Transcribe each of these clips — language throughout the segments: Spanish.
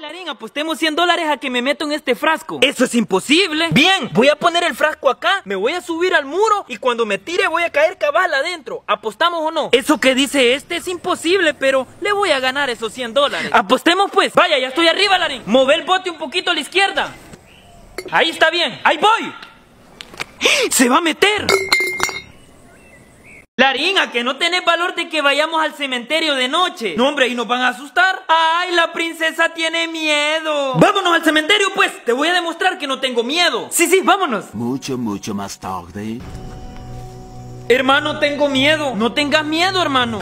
Larín, apostemos $100 a que me meto en este frasco. Eso es imposible. Bien, voy a poner el frasco acá, me voy a subir al muro y cuando me tire voy a caer cabal adentro. ¿Apostamos o no? Eso que dice este es imposible, pero le voy a ganar esos $100. Apostemos pues. Vaya, ya estoy arriba, Larín. Move el bote un poquito a la izquierda. Ahí está bien, ahí voy. ¡Se va a meter! Larín, ¿a que no tenés valor de que vayamos al cementerio de noche? No, hombre, ¿y nos van a asustar? ¡Ay, la princesa tiene miedo! ¡Vámonos al cementerio, pues! Te voy a demostrar que no tengo miedo. Sí, vámonos. Mucho más tarde. Hermano, tengo miedo. No tengas miedo, hermano.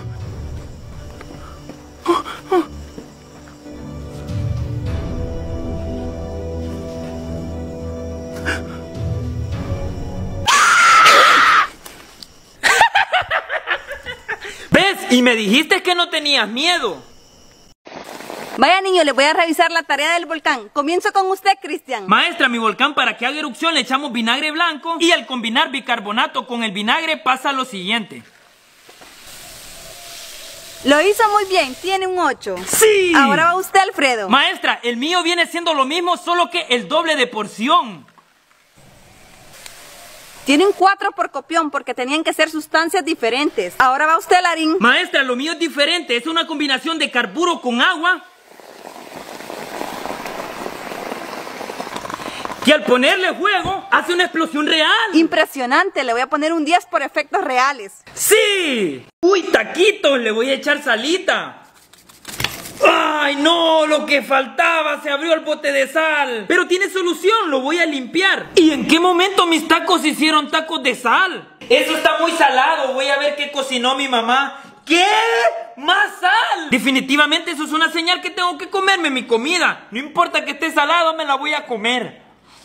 ¿Ves? Y me dijiste que no tenías miedo. Vaya, niño, le voy a revisar la tarea del volcán. Comienzo con usted, Cristian. Maestra, mi volcán, para que haga erupción le echamos vinagre blanco y al combinar bicarbonato con el vinagre pasa lo siguiente. Lo hizo muy bien, tiene un 8. ¡Sí! Ahora va usted, Alfredo. Maestra, el mío viene siendo lo mismo, solo que el doble de porción. Tiene un 4 por copión porque tenían que ser sustancias diferentes. Ahora va usted, Larín. Maestra, lo mío es diferente, es una combinación de carburo con agua que al ponerle fuego hace una explosión real. Impresionante, le voy a poner un 10 por efectos reales. ¡Sí! ¡Uy, taquitos! Le voy a echar salita. ¡Ay, no! Lo que faltaba, se abrió el bote de sal. Pero tiene solución, lo voy a limpiar. ¿Y en qué momento mis tacos hicieron tacos de sal? Eso está muy salado, voy a ver qué cocinó mi mamá. ¿Qué? ¿Más sal? Definitivamente eso es una señal que tengo que comerme mi comida. No importa que esté salado, me la voy a comer.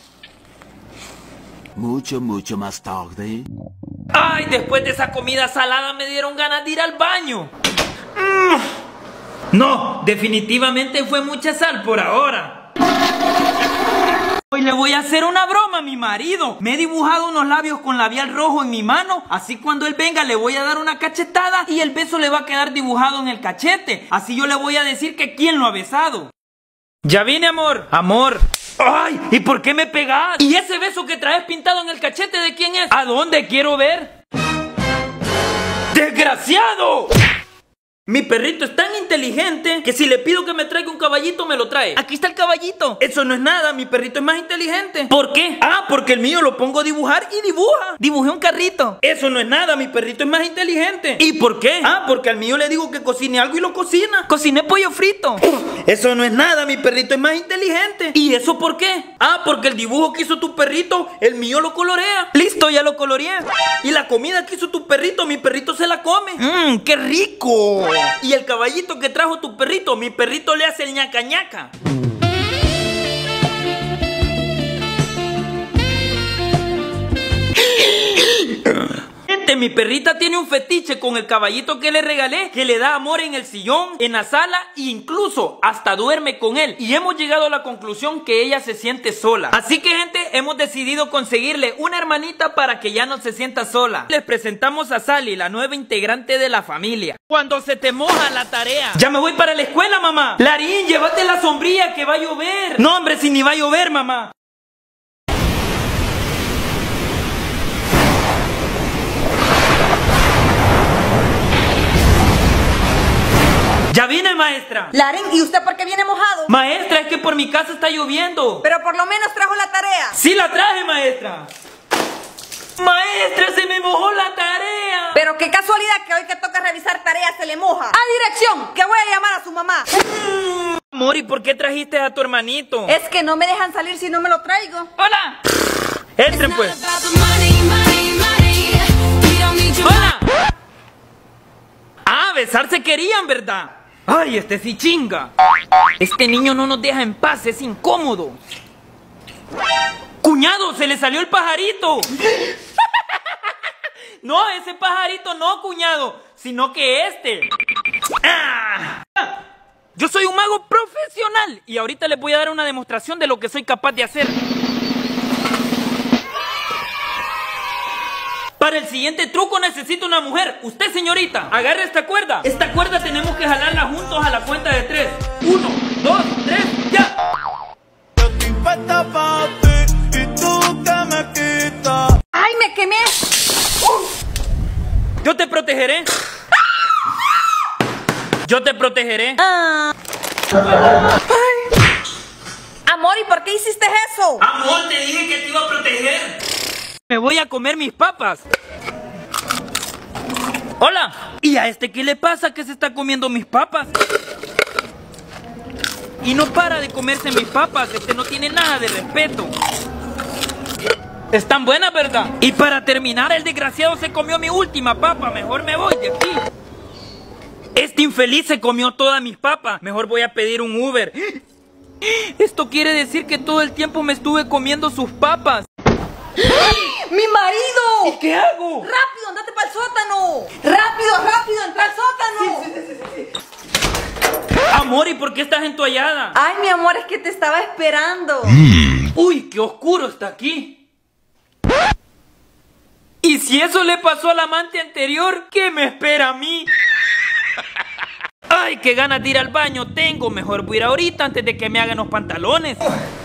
Mucho más tarde. Ay, después de esa comida salada me dieron ganas de ir al baño. No, definitivamente fue mucha sal por ahora. Hoy le voy a hacer una broma a mi marido. Me he dibujado unos labios con labial rojo en mi mano. Así cuando él venga le voy a dar una cachetada y el beso le va a quedar dibujado en el cachete. Así yo le voy a decir que quién lo ha besado. Ya vine, amor. Amor. ¡Ay! ¿Y por qué me pegas? ¿Y ese beso que traes pintado en el cachete de quién es? ¿A dónde quiero ver? ¡Desgraciado! Mi perrito es tan inteligente que si le pido que me traiga un caballito me lo trae. Aquí está el caballito. Eso no es nada, mi perrito es más inteligente. ¿Por qué? Ah, porque el mío lo pongo a dibujar y dibuja. Dibujé un carrito. Eso no es nada, mi perrito es más inteligente. ¿Y por qué? Ah, porque al mío le digo que cocine algo y lo cocina. Cociné pollo frito. Eso no es nada, mi perrito es más inteligente. ¿Y eso por qué? Ah, porque el dibujo que hizo tu perrito, el mío lo colorea. Listo, ya lo coloreé. Y la comida que hizo tu perrito, mi perrito se la come. ¡Qué rico! Y el caballito que trajo tu perrito, mi perrito le hace el ñaca ñaca. Gente, mi perrita tiene un fetiche con el caballito que le regalé, que le da amor en el sillón, en la sala e incluso hasta duerme con él. Y hemos llegado a la conclusión que ella se siente sola. Así que, gente, hemos decidido conseguirle una hermanita para que ya no se sienta sola. Les presentamos a Sally, la nueva integrante de la familia. Cuando se te moja la tarea. Ya me voy para la escuela, mamá. Larín, llévate la sombrilla que va a llover. No, hombre, si ni va a llover, mamá. ¡Ya vine, maestra! Larín, ¿y usted por qué viene mojado? Maestra, es que por mi casa está lloviendo. Pero por lo menos trajo la tarea. ¡Sí la traje, maestra! ¡Maestra, se me mojó la tarea! Pero qué casualidad que hoy que toca revisar tareas se le moja. ¡A dirección! Que voy a llamar a su mamá. Amor, ¿y por qué trajiste a tu hermanito? Es que no me dejan salir si no me lo traigo. ¡Hola! ¡Entren, pues! ¡Hola! Ah, besarse querían, ¿verdad? ¡Ay, este sí chinga! Este niño no nos deja en paz, es incómodo. ¡Cuñado, se le salió el pajarito! No, ese pajarito no, cuñado, sino que este. ¡Ah! Yo soy un mago profesional y ahorita les voy a dar una demostración de lo que soy capaz de hacer. Para el siguiente truco necesito una mujer. Usted, señorita, agarre esta cuerda. Esta cuerda tenemos que jalarla juntos a la cuenta de 3. 1, 2, 3. Yo te protegeré. Yo te protegeré. Amor, ¿y por qué hiciste eso? Amor, te dije que te iba a proteger. Me voy a comer mis papas. Hola. ¿Y a este qué le pasa que se está comiendo mis papas? Y no para de comerse mis papas. Este no tiene nada de respeto. Están buenas, ¿verdad? Y para terminar, el desgraciado se comió mi última papa. Mejor me voy de aquí. Este infeliz se comió todas mis papas. Mejor voy a pedir un Uber. Esto quiere decir que todo el tiempo me estuve comiendo sus papas. ¡Mi marido! ¿Y qué hago? ¡Rápido, andate para el sótano! ¡Rápido, entra al sótano! Amor, ¿y por qué estás entoallada? Ay, mi amor, es que te estaba esperando. Uy, qué oscuro está aquí. Y si eso le pasó al amante anterior, ¿qué me espera a mí? Ay, qué ganas de ir al baño tengo. Mejor voy a ir ahorita antes de que me hagan los pantalones.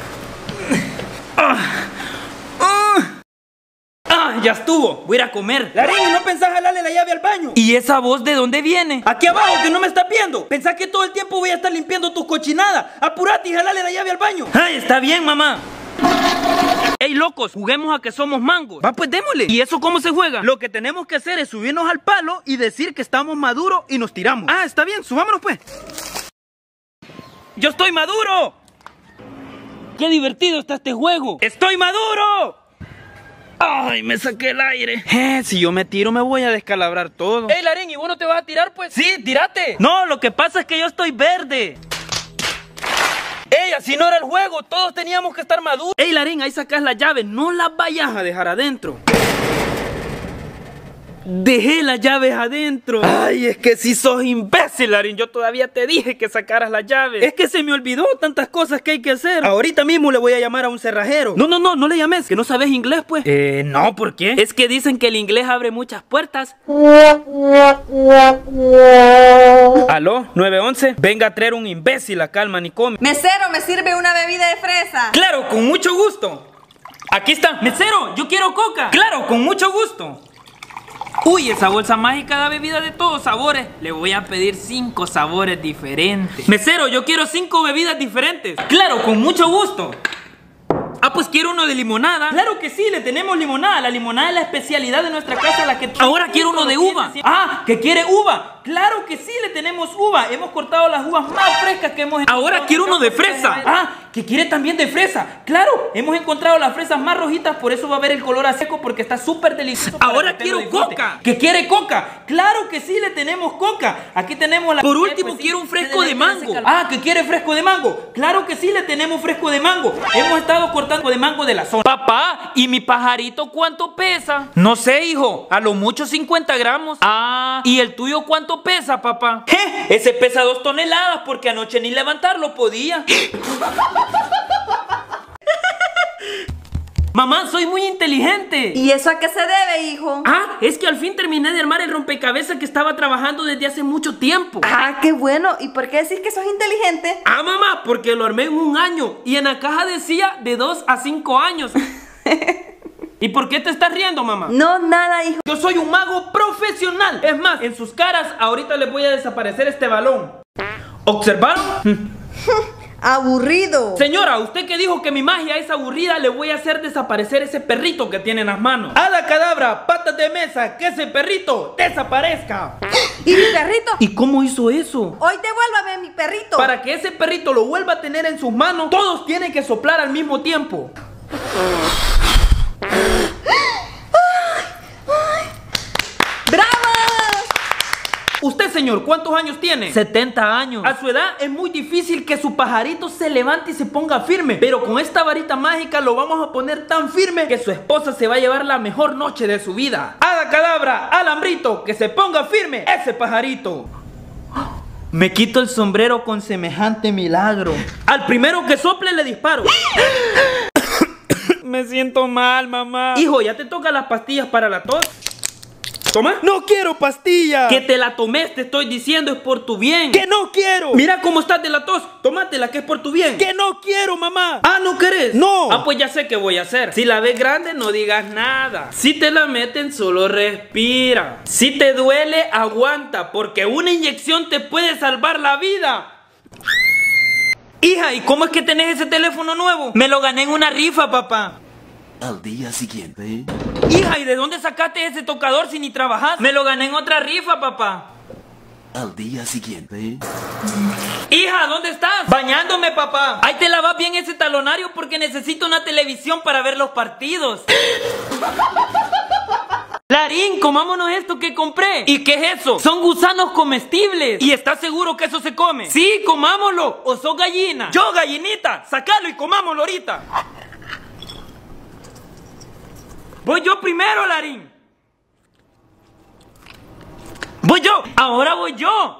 Ya estuvo, voy a ir a comer. Larín, ¿no pensás jalarle la llave al baño? ¿Y esa voz de dónde viene? Aquí abajo, que no me estás viendo. ¿Pensás que todo el tiempo voy a estar limpiando tus cochinadas? Apurate y jalale la llave al baño. Ay, está bien, mamá. Ey, locos, juguemos a que somos mangos. Va, pues démosle. ¿Y eso cómo se juega? Lo que tenemos que hacer es subirnos al palo y decir que estamos maduros y nos tiramos. Ah, está bien, subámonos pues. ¡Yo estoy maduro! ¡Qué divertido está este juego! ¡Estoy maduro! ¡Ay, me saqué el aire! Si yo me tiro me voy a descalabrar todo. ¡Ey, Larín! ¿Y vos no te vas a tirar, pues? ¡Sí, tírate! No, lo que pasa es que yo estoy verde. ¡Ey, así no era el juego! Todos teníamos que estar maduros. ¡Ey, Larín! Ahí sacas la llave. No las vayas a dejar adentro. Dejé las llaves adentro. Ay, es que si sos imbécil, Larín. Yo todavía te dije que sacaras las llaves. Es que se me olvidó tantas cosas que hay que hacer. Ahorita mismo le voy a llamar a un cerrajero. No le llames, que no sabes inglés, pues. No, ¿por qué? Es que dicen que el inglés abre muchas puertas. ¿Aló? 911. Venga a traer un imbécil acá al manicomio. Mesero, ¿me sirve una bebida de fresa? Claro, con mucho gusto. Aquí está. Mesero, yo quiero coca. Claro, con mucho gusto. Uy, esa bolsa mágica da bebida de todos sabores. Le voy a pedir 5 sabores diferentes. Mesero, yo quiero 5 bebidas diferentes. Claro, con mucho gusto. Ah, pues quiero uno de limonada. Claro que sí, le tenemos limonada. La limonada es la especialidad de nuestra casa, la que... Ahora quiero uno de uva. Ah, ¿que quiere uva? Claro que sí, le tenemos uva. Hemos cortado las uvas más frescas que hemos... Ahora quiero uno de fresa. Ah, que quiere también de fresa. Claro, hemos encontrado las fresas más rojitas, por eso va a ver el color a seco, porque está súper delicioso. Ahora quiero coca. ¿Que quiere coca? Claro que sí, le tenemos coca. Aquí tenemos la... Por último, quiero un fresco de mango. Ah, ¿que quiere fresco de mango? Claro que sí, le tenemos fresco de mango. Hemos estado cortando de mango de la zona. Papá, ¿y mi pajarito cuánto pesa? No sé, hijo, a lo mucho 50 gramos. Ah, ¿y el tuyo cuánto pesa, papá? Ese pesa 2 toneladas porque anoche ni levantarlo podía. Mamá, soy muy inteligente. ¿Y eso a qué se debe, hijo? Ah, es que al fin terminé de armar el rompecabezas que estaba trabajando desde hace mucho tiempo. Ah, qué bueno. ¿Y por qué decís que sos inteligente? Ah, mamá, porque lo armé en 1 año y en la caja decía de 2 a 5 años. ¿Y por qué te estás riendo, mamá? No, nada, hijo. Yo soy un mago profesional. Es más, en sus caras ahorita les voy a desaparecer este balón. ¿Observaron? Aburrido. Señora, usted que dijo que mi magia es aburrida, le voy a hacer desaparecer ese perrito que tiene en las manos. ¡Hada cadabra! ¡Patas de mesa! ¡Que ese perrito desaparezca! ¿Y mi perrito? ¿Y cómo hizo eso? Hoy devuélvame mi perrito. Para que ese perrito lo vuelva a tener en sus manos, todos tienen que soplar al mismo tiempo. ¡Bravo! Usted, señor, ¿cuántos años tiene? 70 años. A su edad es muy difícil que su pajarito se levante y se ponga firme. Pero con esta varita mágica lo vamos a poner tan firme que su esposa se va a llevar la mejor noche de su vida. ¡Hada cadabra! ¡Alambrito! ¡Que se ponga firme ese pajarito! Me quito el sombrero con semejante milagro. Al primero que sople le disparo. Me siento mal, mamá. Hijo, ¿ya te tocan las pastillas para la tos? Toma. No quiero pastilla. Que te la tomes, te estoy diciendo, es por tu bien. Que no quiero. Mira cómo estás de la tos. Tómatela, que es por tu bien. Que no quiero, mamá. Ah, ¿no querés? No. Ah, pues ya sé qué voy a hacer. Si la ves grande, no digas nada. Si te la meten, solo respira. Si te duele, aguanta, porque una inyección te puede salvar la vida. Hija, ¿y cómo es que tenés ese teléfono nuevo? Me lo gané en una rifa, papá. Al día siguiente, Hija, ¿y de dónde sacaste ese tocador si ni trabajas? Me lo gané en otra rifa, papá. al día siguiente, Hija, ¿dónde estás? Bañándome, papá. Ahí te lavas bien ese talonario porque necesito una televisión para ver los partidos. Larín, comámonos esto que compré. ¿Y qué es eso? Son gusanos comestibles. ¿Y estás seguro que eso se come? Sí, comámoslo. ¿O sos gallina? Yo, gallinita. Sácalo y comámoslo ahorita. Voy yo primero, Larín. Voy yo. Ahora voy yo.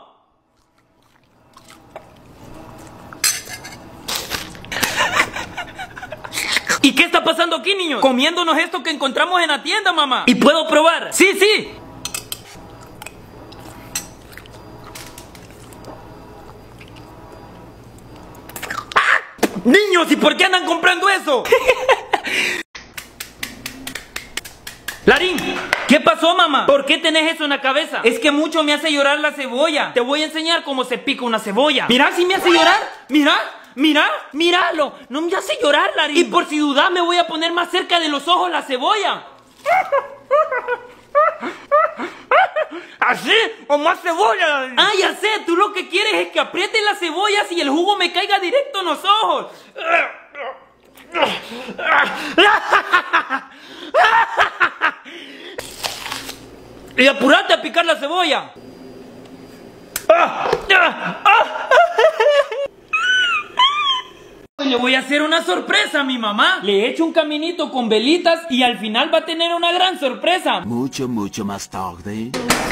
¿Y qué está pasando aquí, niños? Comiéndonos esto que encontramos en la tienda, mamá. ¿Y puedo probar? Sí, sí. ¡Ah! Niños, ¿y por qué andan comprando eso? Larín, ¿qué pasó, mamá? ¿Por qué tenés eso en la cabeza? Es que mucho me hace llorar la cebolla. Te voy a enseñar cómo se pica una cebolla. Mirá si me hace llorar. Mirá. Mira, míralo, no me hace llorar, Larín. Y por si dudas me voy a poner más cerca de los ojos la cebolla. ¿Así? ¿O más cebolla, Larín? Ah, ya sé, tú lo que quieres es que apriete las cebollas y el jugo me caiga directo en los ojos. Y apurate a picar la cebolla. Le voy a hacer una sorpresa a mi mamá. Le he hecho un caminito con velitas y al final va a tener una gran sorpresa. mucho más tarde.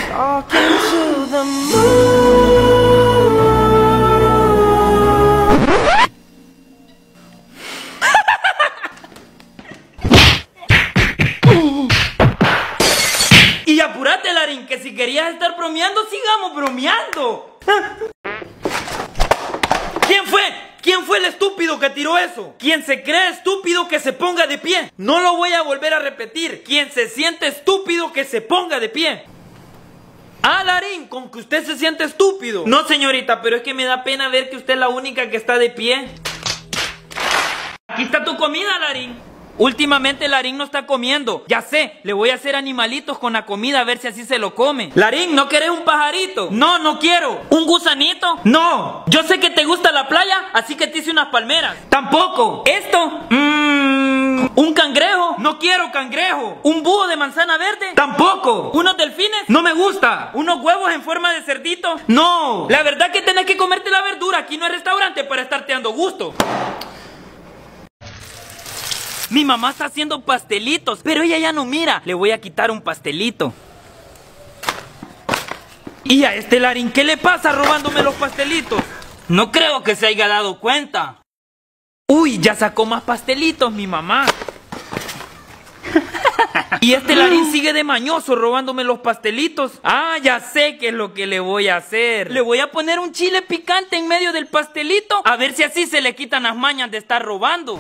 Y apúrate, Larín, que si querías estar bromeando, sigamos bromeando. ¿Quién fue? ¿Quién fue el estúpido que tiró eso? Quien se cree estúpido que se ponga de pie. No lo voy a volver a repetir. Quien se siente estúpido que se ponga de pie. Ah, Larín, con que usted se siente estúpido. No, señorita, pero es que me da pena ver que usted es la única que está de pie. Aquí está tu comida, Larín. Últimamente Larín no está comiendo. Ya sé, le voy a hacer animalitos con la comida a ver si así se lo come. Larín, ¿no querés un pajarito? No, no quiero. ¿Un gusanito? No. Yo sé que te gusta la playa, así que te hice unas palmeras. Tampoco. ¿Esto? ¿Un cangrejo? No quiero cangrejo. ¿Un búho de manzana verde? Tampoco. ¿Unos delfines? No me gusta. ¿Unos huevos en forma de cerdito? No. La verdad que tenés que comerte la verdura. Aquí no hay restaurante para estarte dando gusto. Mi mamá está haciendo pastelitos, pero ella ya no mira. Le voy a quitar un pastelito. Y a este Larín, ¿qué le pasa robándome los pastelitos? No creo que se haya dado cuenta. Uy, ya sacó más pastelitos mi mamá. Y este Larín sigue de mañoso robándome los pastelitos. Ah, ya sé qué es lo que le voy a hacer. Le voy a poner un chile picante en medio del pastelito, a ver si así se le quitan las mañas de estar robando.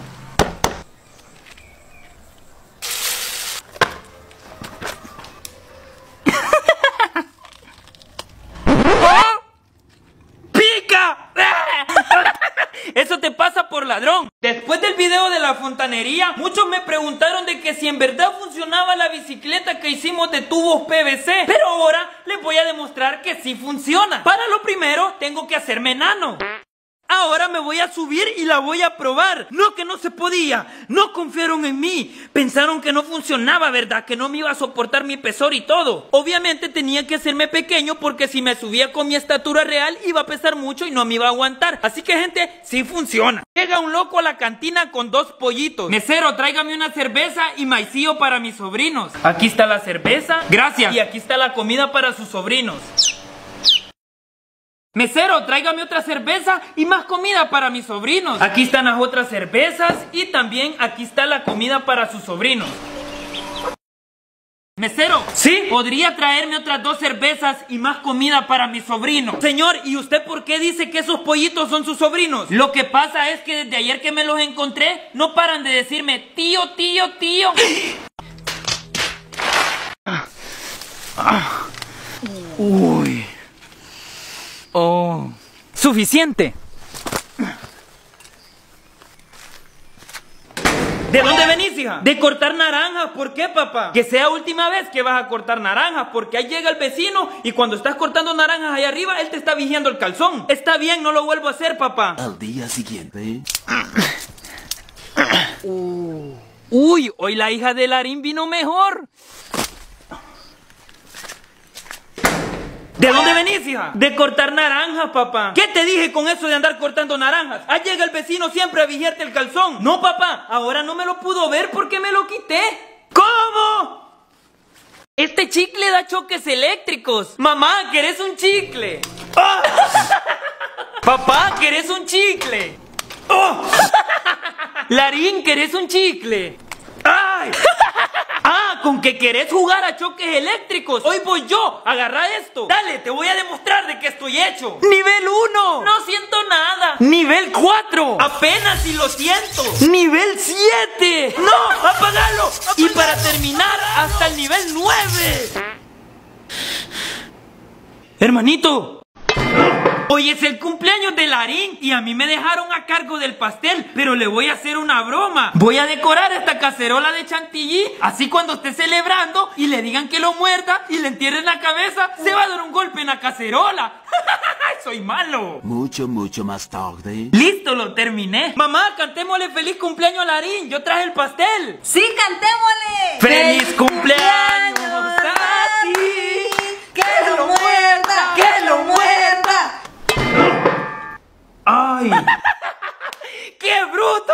Eso te pasa por ladrón. Después del video de la fontanería, muchos me preguntaron de que si en verdad funcionaba la bicicleta que hicimos de tubos PVC. Pero ahora les voy a demostrar que sí funciona. Para lo primero, tengo que hacerme enano. Ahora me voy a subir y la voy a probar. No, que no se podía. No confiaron en mí. Pensaron que no funcionaba, ¿verdad? Que no me iba a soportar mi pesor y todo. Obviamente tenía que hacerme pequeño porque si me subía con mi estatura real iba a pesar mucho y no me iba a aguantar. Así que, gente, sí funciona. Llega un loco a la cantina con 2 pollitos. Mesero, tráigame una cerveza y maicillo para mis sobrinos. Aquí está la cerveza. Gracias. Y aquí está la comida para sus sobrinos. Mesero, tráigame otra cerveza y más comida para mis sobrinos. Aquí están las otras cervezas y también aquí está la comida para sus sobrinos. Mesero, ¿sí? ¿Podría traerme otras 2 cervezas y más comida para mi sobrino? Señor, ¿y usted por qué dice que esos pollitos son sus sobrinos? Lo que pasa es que desde ayer que me los encontré, no paran de decirme tío, tío, tío. Uy. Oh. Suficiente. ¿De dónde venís, hija? De cortar naranjas. ¿Por qué, papá? Que sea última vez que vas a cortar naranjas, porque ahí llega el vecino y cuando estás cortando naranjas ahí arriba, él te está vigiando el calzón. Está bien, no lo vuelvo a hacer, papá. Al día siguiente. Uy, hoy la hija de Larín vino mejor. ¿De dónde venís, hija? De cortar naranjas, papá. ¿Qué te dije con eso de andar cortando naranjas? Ahí llega el vecino siempre a vigiarte el calzón. No, papá, ahora no me lo pudo ver porque me lo quité. ¿Cómo? Este chicle da choques eléctricos. Mamá, ¿querés un chicle? ¡Oh! Papá, ¿querés un chicle? ¡Oh! Larín, ¿querés un chicle? ¡Ay! Ah, con que querés jugar a choques eléctricos. Hoy voy yo, agarra esto. Dale, te voy a demostrar de qué estoy hecho. Nivel 1, no siento nada. Nivel 4, apenas si lo siento. Nivel 7, no, apagalo. Y para terminar, hasta el nivel 9. Hermanito, hoy es el cumpleaños de Larín y a mí me dejaron a cargo del pastel, pero le voy a hacer una broma. Voy a decorar esta cacerola de chantilly, así cuando esté celebrando y le digan que lo muerda y le entierren la cabeza, se va a dar un golpe en la cacerola. Soy malo. Mucho más tarde. Listo, lo terminé. Mamá, cantémosle feliz cumpleaños a Larín, yo traje el pastel. ¡Sí, cantémosle! ¡Feliz cumpleaños a ti! ¡Que lo muerda! ¡Que lo muerda! ¡Ay! ¡Qué bruto!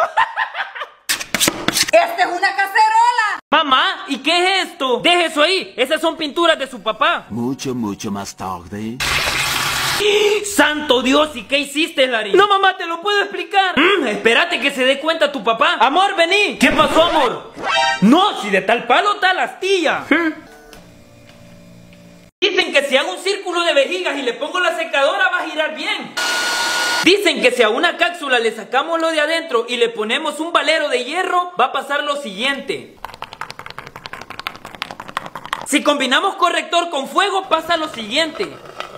¡Esta es una cacerola! Mamá, ¿y qué es esto? Deje eso ahí, esas son pinturas de su papá. Mucho más tarde. ¡Santo Dios! ¿Y qué hiciste, Larín? No, mamá, te lo puedo explicar. Espérate que se dé cuenta tu papá. Amor, vení. ¿Qué pasó, amor? No, si de tal palo, tal astilla. Dicen que si hago un círculo de vejigas y le pongo la secadora va a girar bien. Dicen que si a una cápsula le sacamos lo de adentro y le ponemos un valero de hierro, va a pasar lo siguiente. Si combinamos corrector con fuego, pasa lo siguiente.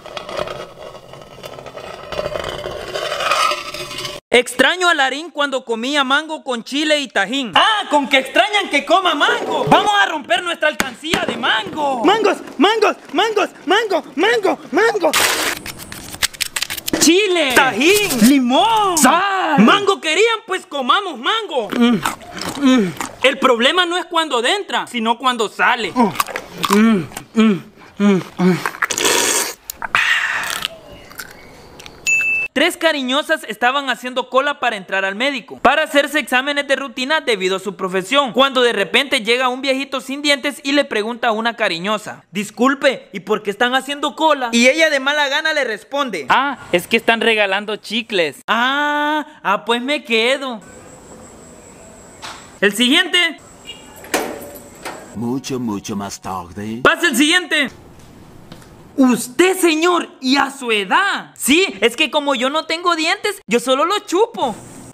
Extraño a Larín cuando comía mango con chile y tajín. ¡Ah! ¡Con que extrañan que coma mango! ¡Vamos a romper nuestra alcancía de mango! ¡Mangos! ¡Mangos! ¡Mangos! ¡Mango! ¡Mango! ¡Mango! ¡Chile! ¡Tajín! ¡Limón! ¡Sal! ¡Mango querían! Pues comamos mango. El problema no es cuando entra, sino cuando sale. Tres cariñosas estaban haciendo cola para entrar al médico, para hacerse exámenes de rutina debido a su profesión, cuando de repente llega un viejito sin dientes y le pregunta a una cariñosa: disculpe, ¿y por qué están haciendo cola? Y ella de mala gana le responde: ah, es que están regalando chicles. Pues me quedo. El siguiente. Mucho más tarde. Pasa el siguiente. Usted, señor, y a su edad. Sí, es que como yo no tengo dientes, yo solo los chupo.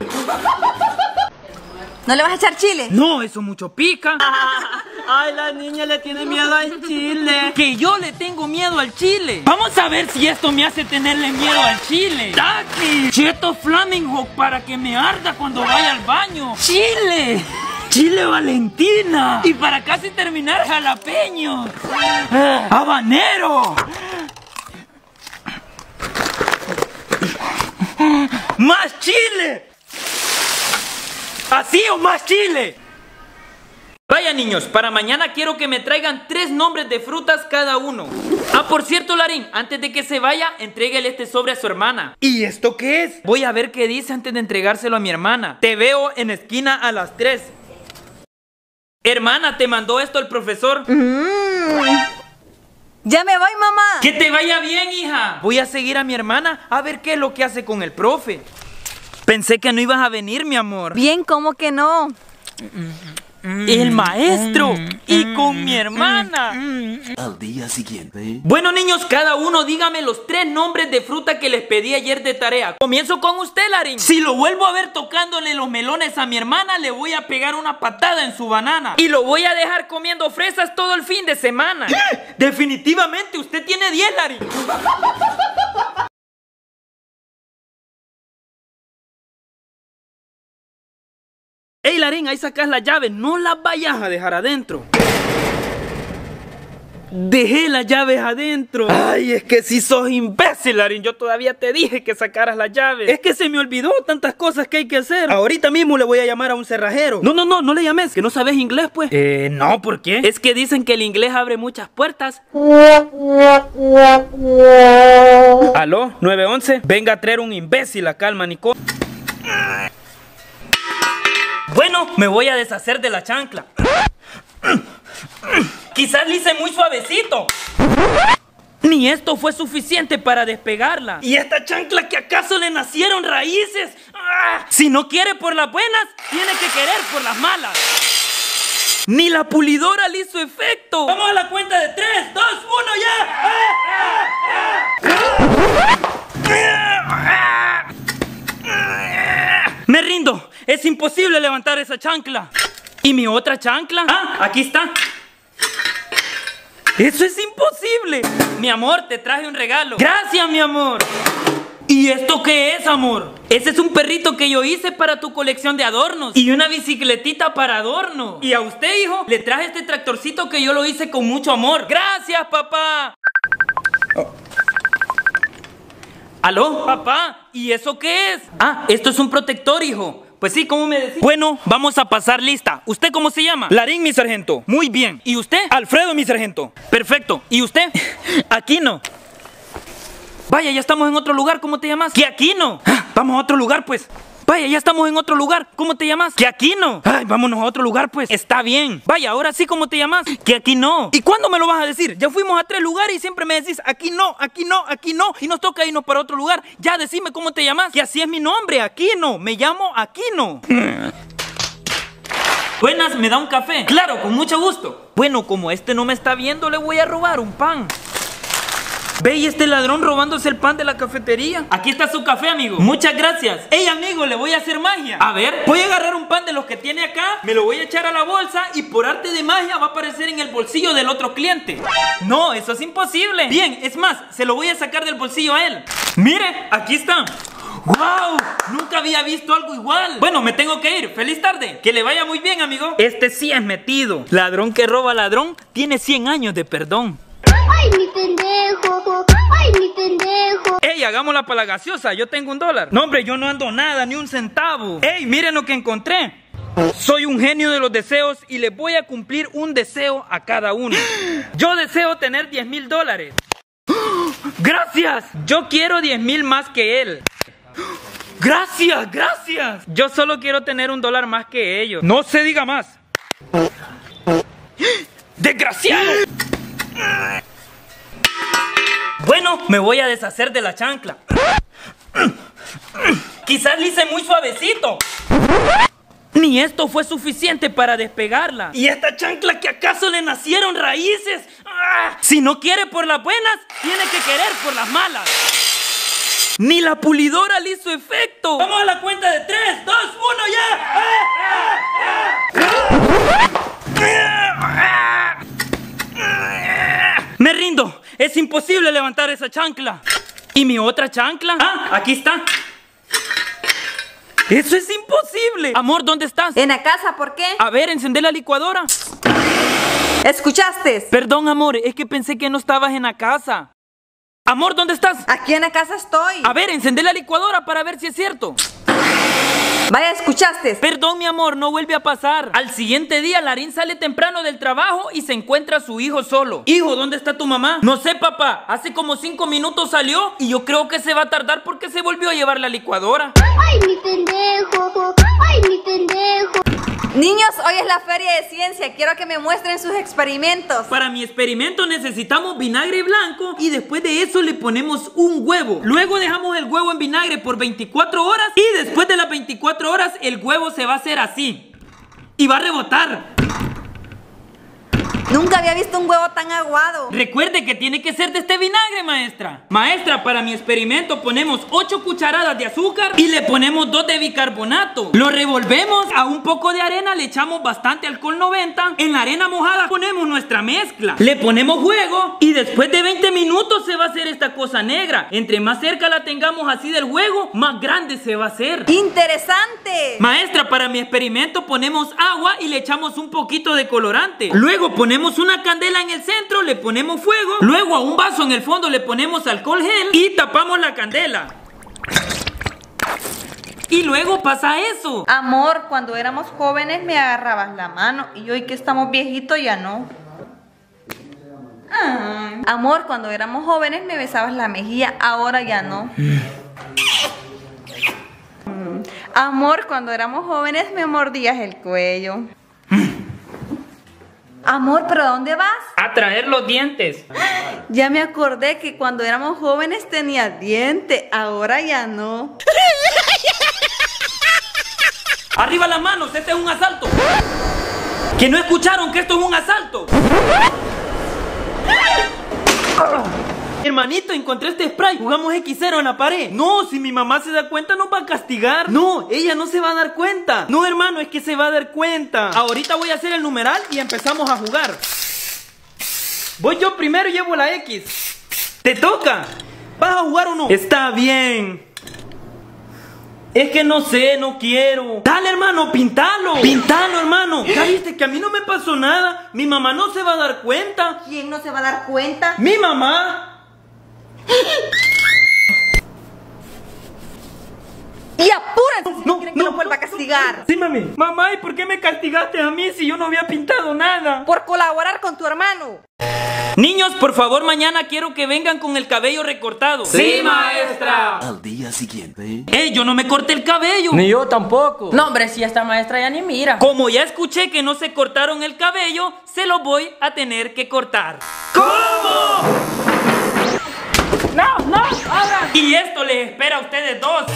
¿No le vas a echar chile? No, eso mucho pica. Ay, la niña le tiene miedo al chile. Que yo le tengo miedo al chile. Vamos a ver si esto me hace tenerle miedo al chile. ¡Taki! Cheto Flamingo para que me arda cuando vaya al baño. ¡Chile! ¡Chile Valentina! Y para casi terminar, jalapeño. ¡Habanero! ¡Más chile! ¿Así o más chile? Vaya, niños, para mañana quiero que me traigan 3 nombres de frutas cada uno. Por cierto, Larín, antes de que se vaya, entréguele este sobre a su hermana. ¿Y esto qué es? Voy a ver qué dice antes de entregárselo a mi hermana. Te veo en esquina a las 3. Hermana, ¿te mandó esto el profesor? Ya me voy, mamá. Que te vaya bien, hija. Voy a seguir a mi hermana a ver qué es lo que hace con el profe. Pensé que no ibas a venir, mi amor. Bien, ¿cómo que no? el maestro y con mi hermana. Al día siguiente. Bueno, niños, cada uno dígame los 3 nombres de fruta que les pedí ayer de tarea. Comienzo con usted, Larín. Si lo vuelvo a ver tocándole los melones a mi hermana, le voy a pegar una patada en su banana. Y lo voy a dejar comiendo fresas todo el fin de semana. Definitivamente usted tiene 10, Larín. Ey, Larín, ahí sacas las llaves. No las vayas a dejar adentro. Dejé las llaves adentro. Ay, es que si sos imbécil, Larín. Yo todavía te dije que sacaras las llaves. Es que se me olvidó tantas cosas que hay que hacer. Ahorita mismo le voy a llamar a un cerrajero. No le llames, que no sabes inglés, pues. No, ¿por qué? Es que dicen que el inglés abre muchas puertas. Aló, 911. Venga a traer un imbécil acá al manicomio. Bueno, me voy a deshacer de la chancla. Quizás le hice muy suavecito. Ni esto fue suficiente para despegarla. ¿Y esta chancla que acaso le nacieron raíces? ¡Ah! Si no quiere por las buenas, tiene que querer por las malas. Ni la pulidora le hizo efecto. Vamos a la cuenta de 3, 2, 1, ya. Me rindo. Es imposible levantar esa chancla. ¿Y mi otra chancla? Ah, aquí está. ¡Eso es imposible! Mi amor, te traje un regalo. ¡Gracias, mi amor! ¿Y esto qué es, amor? Ese es un perrito que yo hice para tu colección de adornos. Y una bicicletita para adorno. Y a usted, hijo, le traje este tractorcito que yo lo hice con mucho amor. ¡Gracias, papá! ¿Aló, papá? ¿Y eso qué es? Ah, esto es un protector, hijo. Pues sí, ¿cómo me decís? Bueno, vamos a pasar lista. ¿Usted cómo se llama? Larín, mi sargento. Muy bien. ¿Y usted? Alfredo, mi sargento. Perfecto. ¿Y usted? Aquino. Vaya, ya estamos en otro lugar. ¿Cómo te llamas? Que Aquino. Vamos a otro lugar, pues. Vaya, ya estamos en otro lugar. ¿Cómo te llamas? Que Aquino. Ay, vámonos a otro lugar, pues. Está bien. Vaya, ahora sí, ¿cómo te llamas? Que aquí no. ¿Y cuándo me lo vas a decir? Ya fuimos a 3 lugares y siempre me decís aquí no, aquí no, aquí no. Y nos toca irnos para otro lugar. Ya, decime cómo te llamas. Que así es mi nombre, Aquino. Me llamo Aquino. Buenas, ¿me da un café? Claro, con mucho gusto. Bueno, como este no me está viendo, le voy a robar un pan. Ve, y este ladrón robándose el pan de la cafetería. Aquí está su café, amigo. Muchas gracias. Ey, amigo, le voy a hacer magia. A ver, voy a agarrar un pan de los que tiene acá, me lo voy a echar a la bolsa y por arte de magia va a aparecer en el bolsillo del otro cliente. No, eso es imposible. Bien, es más, se lo voy a sacar del bolsillo a él. Mire, aquí está. ¡Wow! Nunca había visto algo igual. Bueno, me tengo que ir. ¡Feliz tarde! Que le vaya muy bien, amigo. Este sí es metido. Ladrón que roba ladrón tiene 100 años de perdón. ¡Ay, mi pendejo! ¡Ay, mi pendejo! ¡Ey, hagámosla para la gaseosa! Yo tengo $1. No, hombre, yo no ando nada, ni un centavo. ¡Ey, miren lo que encontré! Soy un genio de los deseos y les voy a cumplir un deseo a cada uno. Yo deseo tener $10,000. ¡Gracias! Yo quiero 10,000 más que él. ¡Gracias, gracias! Yo solo quiero tener $1 más que ellos. No se diga más. ¡Desgraciado! Bueno, me voy a deshacer de la chancla. Quizás le hice muy suavecito. Ni esto fue suficiente para despegarla. ¿Y esta chancla que acaso le nacieron raíces? ¡Ah! Si no quiere por las buenas, tiene que querer por las malas. Ni la pulidora le hizo efecto. Vamos a la cuenta de 3, 2, 1, ya. Me rindo. Es imposible levantar esa chancla. ¿Y mi otra chancla? Ah, aquí está. ¡Eso es imposible! Amor, ¿dónde estás? En la casa, ¿por qué? A ver, encendé la licuadora. ¿Escuchaste? Perdón, amor, es que pensé que no estabas en la casa. Amor, ¿dónde estás? Aquí en la casa estoy. A ver, encendé la licuadora para ver si es cierto. Vaya, ¿escuchaste? Perdón, mi amor, no vuelve a pasar. Al siguiente día, Larín sale temprano del trabajo y se encuentra a su hijo solo. Hijo, ¿dónde está tu mamá? No sé, papá. Hace como 5 minutos salió y yo creo que se va a tardar porque se volvió a llevar la licuadora. ¡Ay, mi pendejo! ¡Ay, mi pendejo! Niños, hoy es la feria de ciencia. Quiero que me muestren sus experimentos. Para mi experimento necesitamos vinagre blanco y después de eso le ponemos un huevo. Luego dejamos el huevo en vinagre por 24 horas y después de las 24 horas el huevo se va a hacer así y va a rebotar. Nunca había visto un huevo tan aguado. Recuerde que tiene que ser de este vinagre, maestra. Maestra, para mi experimento ponemos 8 cucharadas de azúcar y le ponemos 2 de bicarbonato. Lo revolvemos, a un poco de arena le echamos bastante alcohol 90. En la arena mojada ponemos nuestra mezcla. Le ponemos juego y después de 20 minutos se va a hacer esta cosa negra. Entre más cerca la tengamos así del juego, más grande se va a hacer. ¡Interesante! Maestra, para mi experimento ponemos agua y le echamos un poquito de colorante. Luego ponemos una candela en el centro, le ponemos fuego. Luego a un vaso en el fondo le ponemos alcohol gel y tapamos la candela. Y luego pasa eso. Amor, cuando éramos jóvenes me agarrabas la mano y hoy que estamos viejitos ya no. Amor, cuando éramos jóvenes me besabas la mejilla, ahora ya no. Amor, cuando éramos jóvenes me mordías el cuello. Amor, ¿pero a dónde vas? A traer los dientes. Ya me acordé que cuando éramos jóvenes tenías dientes, ahora ya no. Arriba las manos, este es un asalto. ¿Que no escucharon que esto es un asalto? Hermanito, encontré este spray. Jugamos X0 en la pared. No, si mi mamá se da cuenta nos va a castigar. No, ella no se va a dar cuenta. No, hermano, es que se va a dar cuenta. Ahorita voy a hacer el numeral y empezamos a jugar. Voy yo primero y llevo la X. ¿Te toca? ¿Vas a jugar o no? Está bien. Es que no sé, no quiero. Dale, hermano, pintalo. Pintalo, hermano. Ya viste que a mí no me pasó nada. Mi mamá no se va a dar cuenta. ¿Quién no se va a dar cuenta? ¡Mi mamá! ¡Y apúrense si no quieren que lo vuelva a castigar! Sí, mami. Mamá, ¿y por qué me castigaste a mí si yo no había pintado nada? Por colaborar con tu hermano. Niños, por favor, mañana quiero que vengan con el cabello recortado. ¡Sí, maestra! Al día siguiente. Yo no me corté el cabello. Ni yo tampoco. No, hombre, si esta maestra ya ni mira. Como ya escuché que no se cortaron el cabello, se lo voy a tener que cortar. ¿Cómo? No, abran. Y esto les espera a ustedes dos.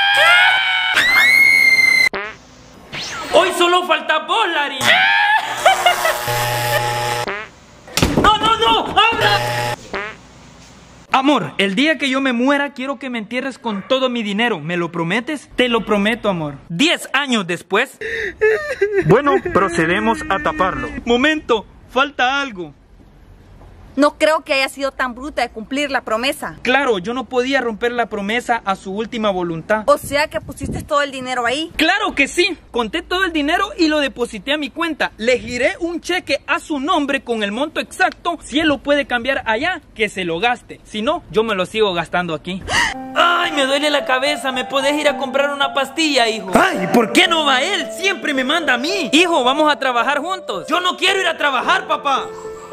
Hoy solo falta vos, Larry. ¡No! ¡Abra! Amor, el día que yo me muera quiero que me entierres con todo mi dinero. ¿Me lo prometes? Te lo prometo, amor. 10 años después. Bueno, procedemos a taparlo. Momento, falta algo. No creo que haya sido tan bruta de cumplir la promesa. Claro, yo no podía romper la promesa a su última voluntad. O sea que pusiste todo el dinero ahí. ¡Claro que sí! Conté todo el dinero y lo deposité a mi cuenta. Le giré un cheque a su nombre con el monto exacto. Si él lo puede cambiar allá, que se lo gaste. Si no, yo me lo sigo gastando aquí. ¡Ay, me duele la cabeza! ¿Me podés ir a comprar una pastilla, hijo? ¡Ay, ¿por qué no va él? Siempre me manda a mí. Hijo, vamos a trabajar juntos. Yo no quiero ir a trabajar, papá.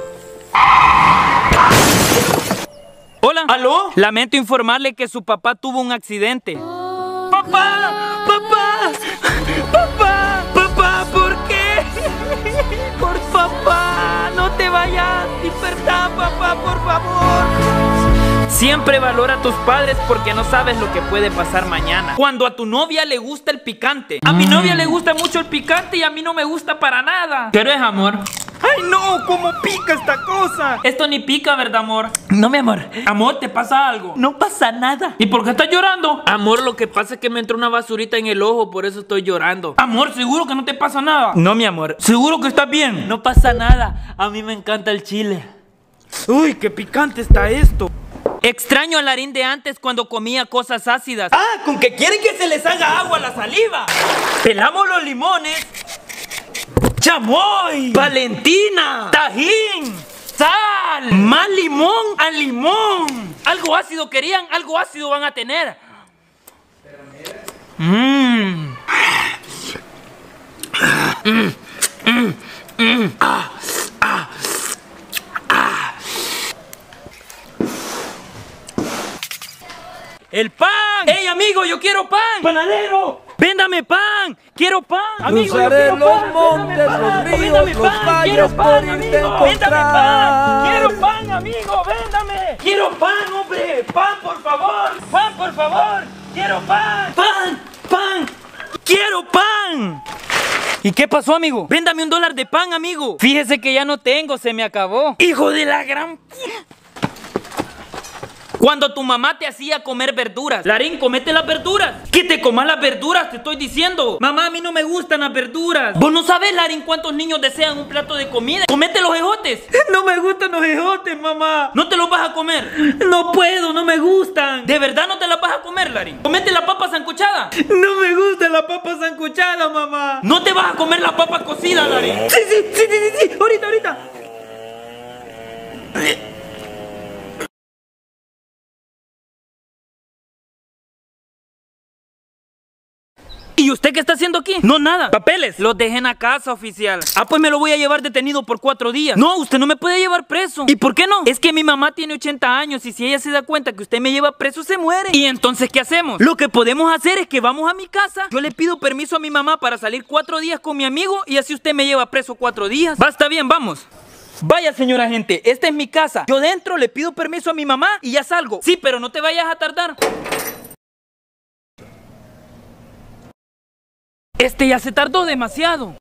Hola. ¿Aló? Lamento informarle que su papá tuvo un accidente. ¡Papá! ¡Papá! ¡Papá! ¡Papá! ¿Por qué? ¡Por papá! ¡No te vayas! ¡Despertá, papá, por favor! Siempre valora a tus padres porque no sabes lo que puede pasar mañana. Cuando a tu novia le gusta el picante. A mi novia le gusta mucho el picante y a mí no me gusta para nada. Pero es amor. ¡Ay, no! ¿Cómo pica esta cosa? Esto ni pica, ¿verdad, amor? No, mi amor. Amor, ¿te pasa algo? No pasa nada. ¿Y por qué estás llorando? Amor, lo que pasa es que me entró una basurita en el ojo, por eso estoy llorando. Amor, ¿seguro que no te pasa nada? No, mi amor. ¿Seguro que estás bien? No pasa nada. A mí me encanta el chile. Uy, qué picante está esto. Extraño al Larín de antes cuando comía cosas ácidas. ¡Ah! ¿Con que quieren que se les haga agua a la saliva? Pelamos los limones. ¡Chamoy! ¡Valentina! ¡Tajín! ¡Sal! ¡Más limón a limón! Algo ácido querían, algo ácido van a tener. ¡El pan! ¡Ey, amigo, yo quiero pan! ¡Panadero! ¡Véndame pan! ¡Quiero pan! Amigo, cruzaré los montes, los ríos, los valles por irte a encontrar. ¡Véndame pan! ¡Quiero pan, amigo! ¡Véndame! ¡Quiero pan, hombre! ¡Pan, por favor! ¡Pan, por favor! ¡Quiero pan! ¡Pan! ¡Pan! ¡Quiero pan! ¿Y qué pasó, amigo? Véndame $1 de pan, amigo. Fíjese que ya no tengo, se me acabó. Hijo de la gran... Cuando tu mamá te hacía comer verduras. Larín, comete las verduras. Que te comas las verduras, te estoy diciendo. Mamá, a mí no me gustan las verduras. Vos no sabés, Larín, cuántos niños desean un plato de comida. Comete los ejotes. No me gustan los ejotes, mamá. ¿No te los vas a comer? No puedo, no me gustan. ¿De verdad no te las vas a comer, Larín? Comete la papa sancochada. No me gusta la papa sancochada, mamá. ¿No te vas a comer la papa cocida, Larín? Sí. Ahorita. ¿Y usted qué está haciendo aquí? No, nada. ¿Papeles? Los dejé en la casa, oficial. Ah, pues me lo voy a llevar detenido por 4 días. No, usted no me puede llevar preso. ¿Y por qué no? Es que mi mamá tiene 80 años y si ella se da cuenta que usted me lleva preso, se muere. ¿Y entonces qué hacemos? Lo que podemos hacer es que vamos a mi casa. Yo le pido permiso a mi mamá para salir 4 días con mi amigo y así usted me lleva preso 4 días. Va, está bien, vamos. Vaya, señora gente, esta es mi casa. Yo dentro le pido permiso a mi mamá y ya salgo. Sí, pero no te vayas a tardar. Este ya se tardó demasiado.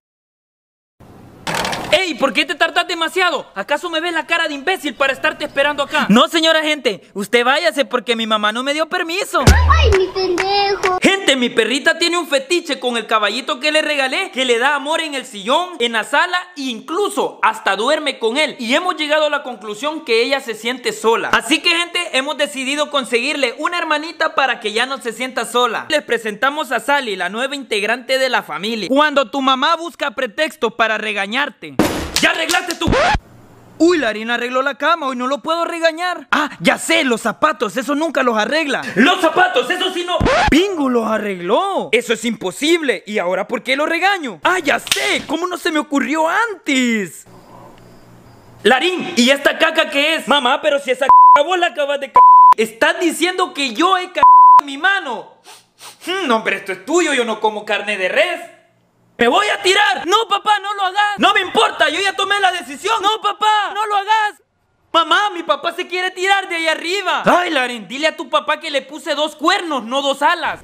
¡Ey! ¿Por qué te tardas demasiado? ¿Acaso me ves la cara de imbécil para estarte esperando acá? No, señora gente, usted váyase porque mi mamá no me dio permiso. ¡Ay, mi pendejo! Gente, mi perrita tiene un fetiche con el caballito que le regalé, que le da amor en el sillón, en la sala e incluso hasta duerme con él. Y hemos llegado a la conclusión que ella se siente sola. Así que, gente, hemos decidido conseguirle una hermanita para que ya no se sienta sola. Les presentamos a Sally, la nueva integrante de la familia. Cuando tu mamá busca pretexto para regañarte. ¡Ya arreglaste tu... Uy, Larín arregló la cama, hoy no lo puedo regañar. Ah, ya sé, los zapatos, eso nunca los arregla. ¡Los zapatos, eso sí no! ¡Pingo los arregló! Eso es imposible. ¿Y ahora por qué lo regaño? Ah, ya sé, ¿cómo no se me ocurrió antes? Larín, ¿y esta caca qué es? Mamá, pero si esa caca vos la acabas de Estás diciendo que yo he en mi mano. No, hombre, esto es tuyo, yo no como carne de res. ¡Me voy a tirar! ¡No, papá, no lo hagas! ¡No me importa! ¡Yo ya tomé la decisión! ¡No, papá! ¡No lo hagas! ¡Mamá, mi papá se quiere tirar de ahí arriba! ¡Ay, Larín! Dile a tu papá que le puse 2 cuernos, no 2 alas.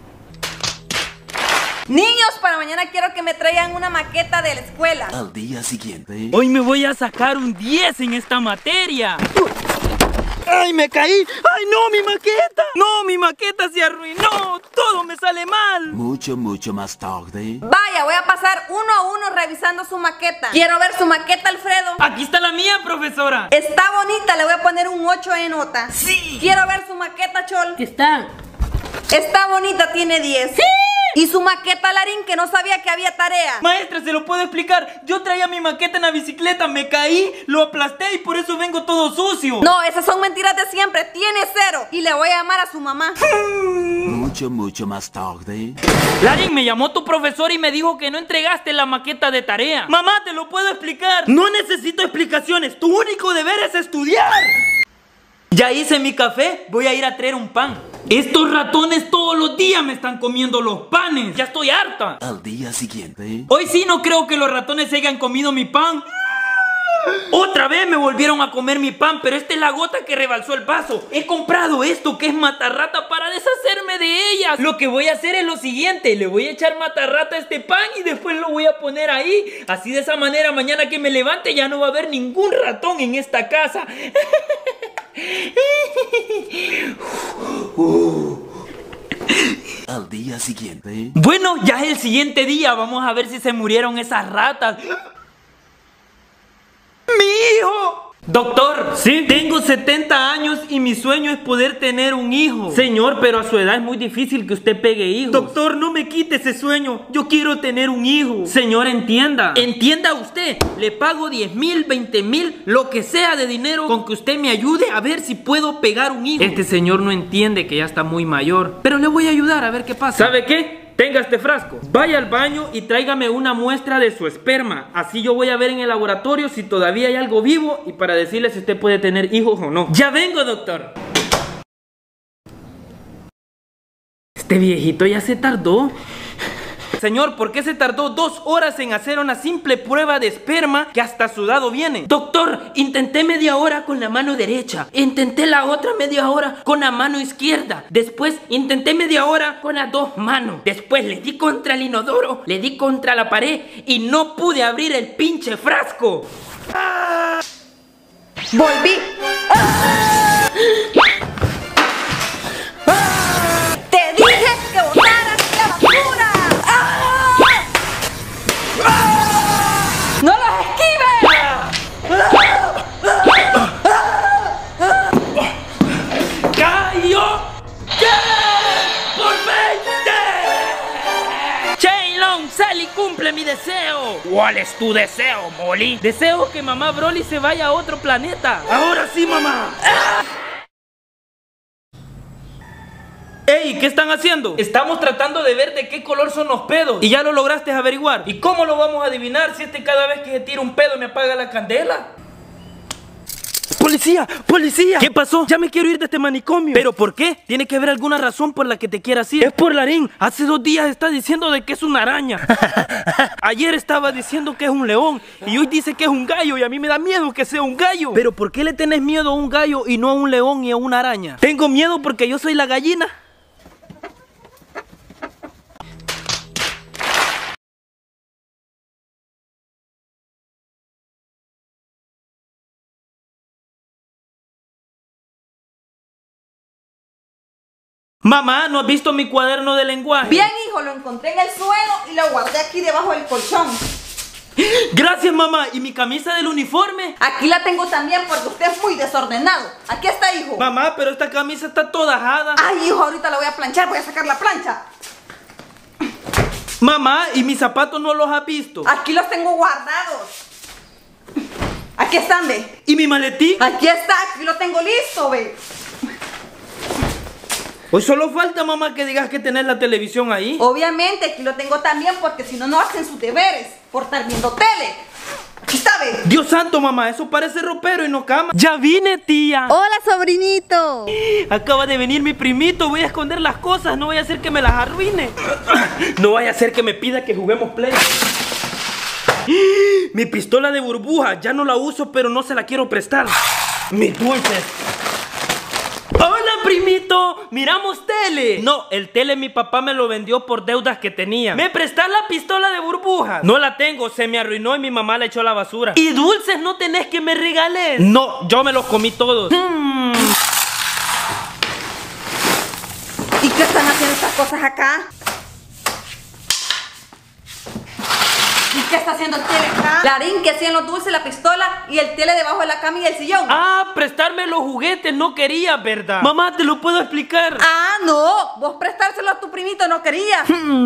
Niños, para mañana quiero que me traigan una maqueta de la escuela. Al día siguiente. Hoy me voy a sacar un 10 en esta materia. ¡Ay, me caí! ¡Ay, no, mi maqueta! ¡No, mi maqueta se arruinó! ¡Todo me sale mal! Mucho más tarde. Vaya, voy a pasar uno a uno revisando su maqueta. Quiero ver su maqueta, Alfredo. Aquí está la mía, profesora. Está bonita, le voy a poner un 8 de nota. ¡Sí! Quiero ver su maqueta, Chol. ¿Qué está? Está bonita, tiene 10. ¡Sí! Y su maqueta, Larín, que no sabía que había tarea. Maestra, se lo puedo explicar. Yo traía mi maqueta en la bicicleta, me caí, lo aplasté y por eso vengo todo sucio. No, esas son mentiras de siempre. Tiene 0. Y le voy a llamar a su mamá. Mucho más tarde. Larín, me llamó tu profesor y me dijo que no entregaste la maqueta de tarea. Mamá, te lo puedo explicar. No necesito explicaciones. Tu único deber es estudiar. Ya hice mi café, voy a ir a traer un pan. Estos ratones todos los días me están comiendo los panes. Ya estoy harta. Al día siguiente. Hoy sí no creo que los ratones se hayan comido mi pan. Otra vez me volvieron a comer mi pan, pero esta es la gota que rebalsó el vaso. He comprado esto que es matarrata para deshacerme de ellas. Lo que voy a hacer es lo siguiente. Le voy a echar matarrata a este pan y después lo voy a poner ahí. Así de esa manera mañana que me levante ya no va a haber ningún ratón en esta casa. Al día siguiente. Bueno, ya es el siguiente día. Vamos a ver si se murieron esas ratas. ¡Mi hijo! Doctor, ¿sí? Tengo 70 años y mi sueño es poder tener un hijo. Señor, pero a su edad es muy difícil que usted pegue hijos. Doctor, no me quite ese sueño. Yo quiero tener un hijo. Señor, entienda. Entienda usted. Le pago 10,000, 20,000, lo que sea de dinero con que usted me ayude a ver si puedo pegar un hijo. Este señor no entiende que ya está muy mayor, pero le voy a ayudar a ver qué pasa. ¿Sabe qué? Tenga este frasco, vaya al baño y tráigame una muestra de su esperma. Así yo voy a ver en el laboratorio si todavía hay algo vivo y para decirle si usted puede tener hijos o no. ¡Ya vengo, doctor! Este viejito ya se tardó. Señor, ¿por qué se tardó 2 horas en hacer una simple prueba de esperma que hasta sudado viene? Doctor, intenté media hora con la mano derecha, intenté la otra media hora con la mano izquierda, después intenté media hora con las 2 manos, después le di contra el inodoro, le di contra la pared y no pude abrir el pinche frasco. Volví. Te dije que botaras la basura. ¡No los esquives! ¡Cayó! ¡Por 20! Shailong, sal y cumple mi deseo. ¿Cuál es tu deseo, Molly? Deseo que mamá Broly se vaya a otro planeta. Ahora sí, mamá. ¡Ey! ¿Qué están haciendo? Estamos tratando de ver de qué color son los pedos. ¿Y ya lo lograste averiguar? ¿Y cómo lo vamos a adivinar si cada vez que se tira un pedo me apaga la candela? ¡Policía! ¡Policía! ¿Qué pasó? Ya me quiero ir de este manicomio. ¿Pero por qué? ¿Tiene que haber alguna razón por la que te quieras ir? Es por Larín. Hace 2 días está diciendo de que es una araña. Ayer estaba diciendo que es un león y hoy dice que es un gallo y a mí me da miedo que sea un gallo. ¿Pero por qué le tenés miedo a un gallo y no a un león y a una araña? Tengo miedo porque yo soy la gallina. Mamá, ¿no has visto mi cuaderno de lenguaje? Bien, hijo, lo encontré en el suelo y lo guardé aquí debajo del colchón. Gracias, mamá. ¿Y mi camisa del uniforme? Aquí la tengo también porque usted es muy desordenado. Aquí está, hijo. Mamá, pero esta camisa está toda ajada. Ay, hijo, ahorita la voy a planchar, voy a sacar la plancha. Mamá, ¿y mis zapatos no los has visto? Aquí los tengo guardados. Aquí están, ve. ¿Y mi maletín? Aquí está, aquí lo tengo listo, ve. Hoy solo falta, mamá, que digas que tenés la televisión ahí. Obviamente, aquí lo tengo también porque si no, no hacen sus deberes por estar viendo tele. Aquí está, ve. Dios santo, mamá, eso parece ropero y no cama. ¡Ya vine, tía! Hola, sobrinito. Acaba de venir mi primito, voy a esconder las cosas, no vaya a ser que me las arruine. No vaya a ser que me pida que juguemos Play. Mi pistola de burbuja, ya no la uso, pero no se la quiero prestar. Mis dulces. ¡Hola, primito! ¡Miramos tele! No, el tele mi papá me lo vendió por deudas que tenía. ¿Me prestás la pistola de burbujas? No la tengo, se me arruinó y mi mamá la echó a la basura. ¿Y dulces no tenés que me regales? No, yo me los comí todos. ¿Y qué están haciendo estas cosas acá? ¿Y qué está haciendo el tele acá? Larín, que hacían los dulces, la pistola y el tele debajo de la cama y el sillón. Ah, prestarme los juguetes no quería, ¿verdad? Mamá, te lo puedo explicar. Ah, no, vos prestárselo a tu primito no querías.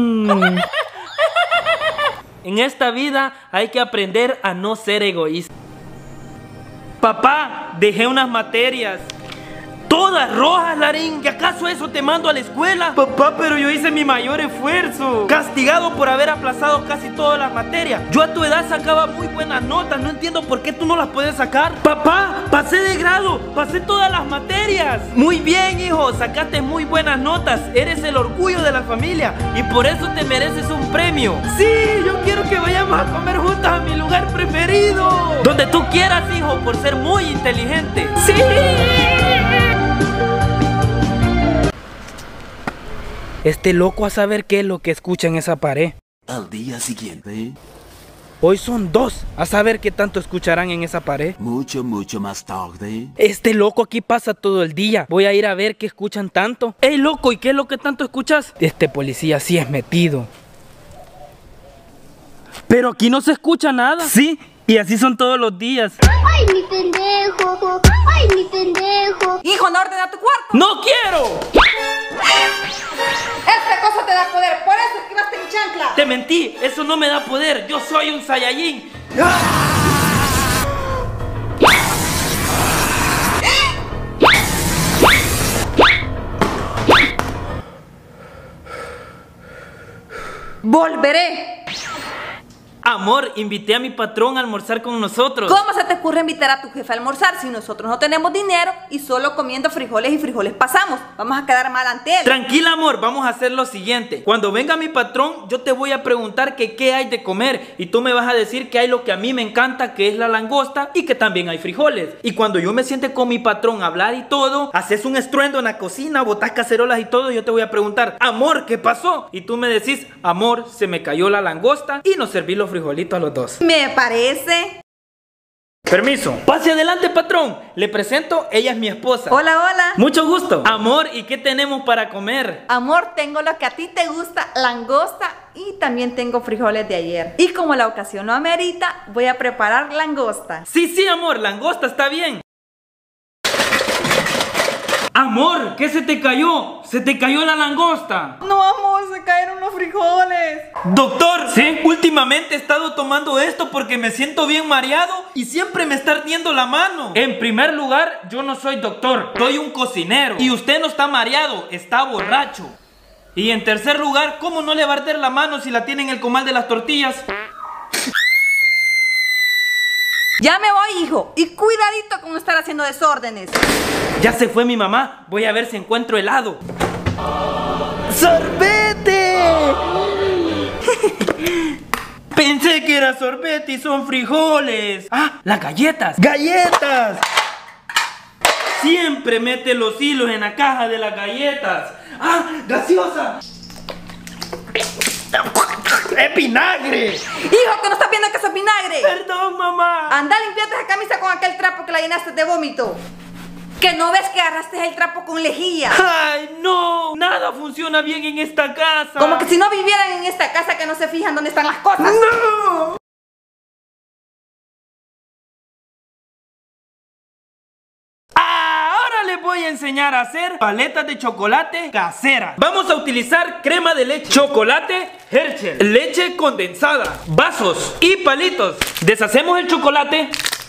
En esta vida hay que aprender a no ser egoísta. Papá, dejé unas materias. Todas rojas, Larín. ¿Y acaso eso te mando a la escuela? Papá, pero yo hice mi mayor esfuerzo. Castigado por haber aplazado casi todas las materias. Yo a tu edad sacaba muy buenas notas. No entiendo por qué tú no las puedes sacar. Papá, pasé de grado. Pasé todas las materias. Muy bien, hijo. Sacaste muy buenas notas. Eres el orgullo de la familia. Y por eso te mereces un premio. Sí, yo quiero que vayamos a comer juntos a mi lugar preferido. Donde tú quieras, hijo, por ser muy inteligente. Sí. Este loco a saber qué es lo que escucha en esa pared. Al día siguiente, Hoy son 2, a saber qué tanto escucharán en esa pared. mucho más tarde. Este loco aquí pasa todo el día. Voy a ir a ver qué escuchan tanto. ¡Ey, loco! ¿Y qué es lo que tanto escuchas? Este policía sí es metido. Pero aquí no se escucha nada. Sí, y así son todos los días. Ay, mi pendejo. Ay, mi pendejo. Hijo, no ordena tu cuarto. ¡No quiero! Esta cosa te da poder, por eso esquivaste mi chancla. Te mentí, eso no me da poder. Yo soy un Saiyajin. Volveré. Amor, invité a mi patrón a almorzar con nosotros. ¿Cómo se te ocurre invitar a tu jefe a almorzar si nosotros no tenemos dinero y solo comiendo frijoles y frijoles pasamos? Vamos a quedar mal ante él. Tranquila, amor, vamos a hacer lo siguiente. Cuando venga mi patrón, yo te voy a preguntar que qué hay de comer y tú me vas a decir que hay lo que a mí me encanta, que es la langosta y que también hay frijoles. Y cuando yo me siente con mi patrón a hablar y todo, haces un estruendo en la cocina, botas cacerolas y todo, y yo te voy a preguntar, amor, ¿qué pasó? Y tú me decís, amor, se me cayó la langosta y nos serví los frijolitos a los dos. Me parece. Permiso. Pase adelante, patrón. Le presento, ella es mi esposa. Hola, hola. Mucho gusto. Amor, ¿y qué tenemos para comer? Amor, tengo lo que a ti te gusta, langosta, y también tengo frijoles de ayer. Y como la ocasión lo amerita, voy a preparar langosta. Sí, amor, langosta está bien. Amor, ¿qué se te cayó? Se te cayó la langosta. No, amor, se cayeron los frijoles. Doctor, ¿sí? Últimamente he estado tomando esto porque me siento bien mareado y siempre me está ardiendo la mano. En primer lugar, yo no soy doctor, soy un cocinero. Y usted no está mareado, está borracho. Y en tercer lugar, ¿cómo no le va a arder la mano si la tiene en el comal de las tortillas? Ya me voy, hijo, y cuidadito con estar haciendo desórdenes. Ya se fue mi mamá, voy a ver si encuentro helado. ¡Sorbete! Pensé que era sorbete y son frijoles. Ah, las galletas. ¡Galletas! Siempre mete los hilos en la caja de las galletas. Ah, gaseosa. ¡Es vinagre! Hijo, que no estás viendo que eso es vinagre. Perdón, mamá. Anda, limpiate esa camisa con aquel trapo que la llenaste de vómito. Que no ves que agarraste el trapo con lejía. Ay, no, nada funciona bien en esta casa. Como que si no vivieran en esta casa, que no se fijan dónde están las cosas. ¡No! Ahora les voy a enseñar a hacer paletas de chocolate caseras. Vamos a utilizar crema de leche, chocolate Hershey, leche condensada, vasos y palitos. Deshacemos el chocolate.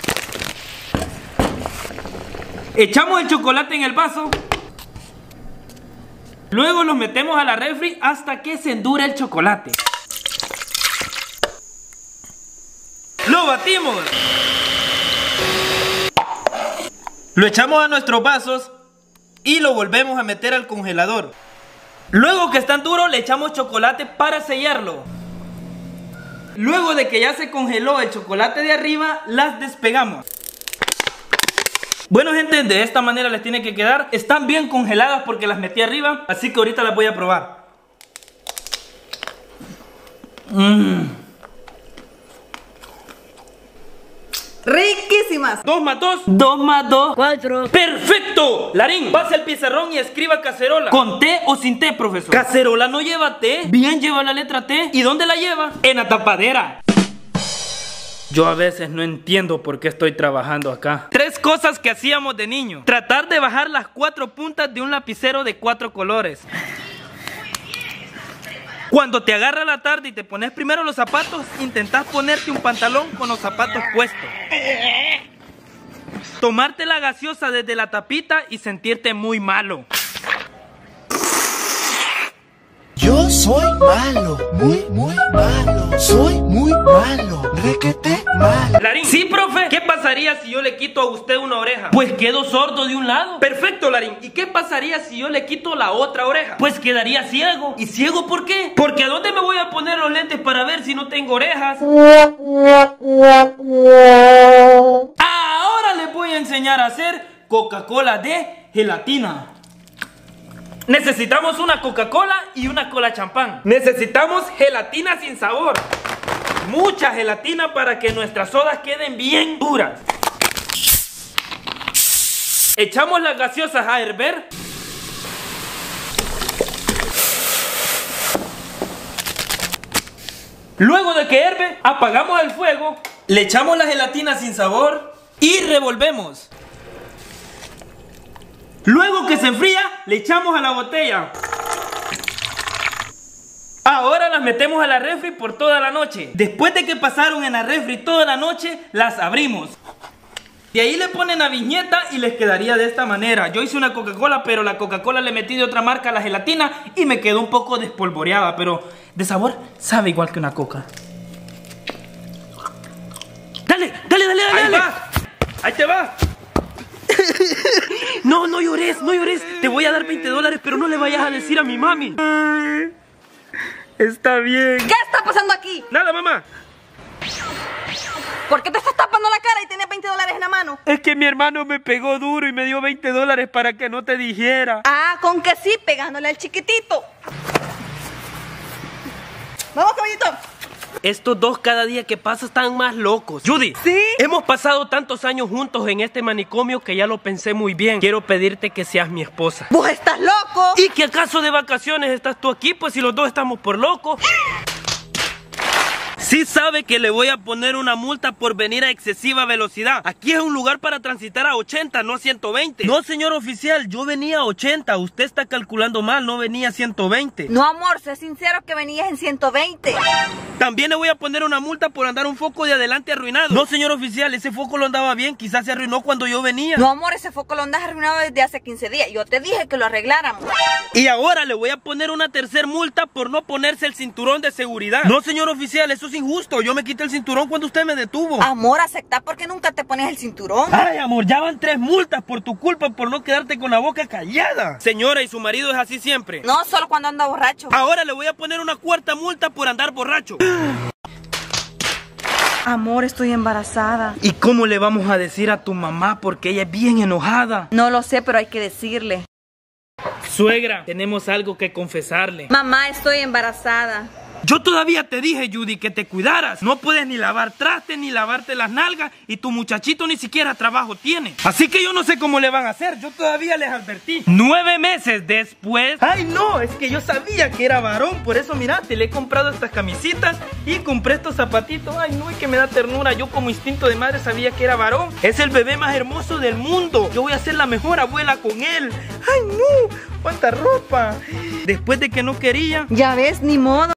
Echamos el chocolate en el vaso. Luego los metemos a la refri hasta que se endure el chocolate. Lo batimos. Lo echamos a nuestros vasos y lo volvemos a meter al congelador. Luego que están duros, le echamos chocolate para sellarlo. Luego de que ya se congeló el chocolate de arriba, las despegamos. Bueno, gente, de esta manera les tiene que quedar. Están bien congeladas porque las metí arriba, así que ahorita las voy a probar. Riquísimas. 2 más 2. 2 más 2. 4. ¡Perfecto! Larín, pase el pizarrón y escriba cacerola. ¿Con T o sin T, profesor? Cacerola no lleva T. Bien, lleva la letra T. ¿Y dónde la lleva? En la tapadera. Yo a veces no entiendo por qué estoy trabajando acá. 3 cosas que hacíamos de niño. Tratar de bajar las 4 puntas de un lapicero de 4 colores. Cuando te agarra la tarde y te pones primero los zapatos, intentás ponerte un pantalón con los zapatos puestos. Tomarte la gaseosa desde la tapita y sentirte muy malo. Yo soy malo, muy malo. Soy muy malo, requete malo. Larín, sí, profe. ¿Qué pasaría si yo le quito a usted una oreja? Pues quedo sordo de un lado. Perfecto, Larín. ¿Y qué pasaría si yo le quito la otra oreja? Pues quedaría ciego. ¿Y ciego por qué? Porque ¿a dónde me voy a poner los lentes para ver si no tengo orejas? Ahora les voy a enseñar a hacer Coca-Cola de gelatina. Necesitamos una Coca-Cola y una cola champán. Necesitamos gelatina sin sabor. Mucha gelatina para que nuestras sodas queden bien duras. Echamos las gaseosas a hervir. Luego de que hierve, apagamos el fuego, le echamos la gelatina sin sabor y revolvemos. Luego que se enfría, le echamos a la botella. Ahora las metemos a la refri por toda la noche. Después de que pasaron en la refri toda la noche, las abrimos. Y ahí le ponen la viñeta y les quedaría de esta manera. Yo hice una Coca-Cola, pero la Coca-Cola le metí de otra marca a la gelatina y me quedó un poco despolvoreada, pero de sabor sabe igual que una coca. ¡Ahí te va! No, no llores, no llores. Te voy a dar $20, pero no le vayas a decir a mi mami. Está bien. ¿Qué está pasando aquí? Nada, mamá. ¿Por qué te estás tapando la cara y tienes $20 en la mano? Es que mi hermano me pegó duro y me dio $20 para que no te dijera. Ah, con que sí, pegándole al chiquitito. Vamos, caballito. Estos dos cada día que pasa están más locos. Judy, ¿sí? Hemos pasado tantos años juntos en este manicomio que ya lo pensé muy bien. Quiero pedirte que seas mi esposa. ¿Vos estás loco? ¿Y que acaso de vacaciones estás tú aquí? Pues si los dos estamos por locos. Sí sabe que le voy a poner una multa por venir a excesiva velocidad. Aquí es un lugar para transitar a 80, no 120. No, señor oficial, yo venía a 80. Usted está calculando mal, no venía a 120. No, amor, sé sincero que venías en 120. También le voy a poner una multa por andar un foco de adelante arruinado. No, señor oficial, ese foco lo andaba bien. Quizás se arruinó cuando yo venía. No, amor, ese foco lo andas arruinado desde hace 15 días. Yo te dije que lo arregláramos. Y ahora le voy a poner una tercer multa por no ponerse el cinturón de seguridad. No, señor oficial, eso es injusto. Yo me quité el cinturón cuando usted me detuvo. Amor, acepta porque nunca te pones el cinturón. Ay, amor, ya van 3 multas por tu culpa por no quedarte con la boca callada. Señora, ¿y su marido es así siempre? No, solo cuando anda borracho. Ahora le voy a poner una 4ª multa por andar borracho. Amor, estoy embarazada. ¿Y cómo le vamos a decir a tu mamá? Porque ella es bien enojada. No lo sé, pero hay que decirle. Suegra, tenemos algo que confesarle. Mamá, estoy embarazada. Yo todavía te dije, Judy, que te cuidaras. No puedes ni lavar trastes, ni lavarte las nalgas, y tu muchachito ni siquiera trabajo tiene. Así que yo no sé cómo le van a hacer. Yo todavía les advertí. 9 meses después... Ay, no, es que yo sabía que era varón. Por eso, mira, te le he comprado estas camisitas y compré estos zapatitos. Ay, no, es que me da ternura. Yo como instinto de madre sabía que era varón. Es el bebé más hermoso del mundo. Yo voy a ser la mejor abuela con él. Ay, no, cuánta ropa. Después de que no quería... Ya ves, ni modo.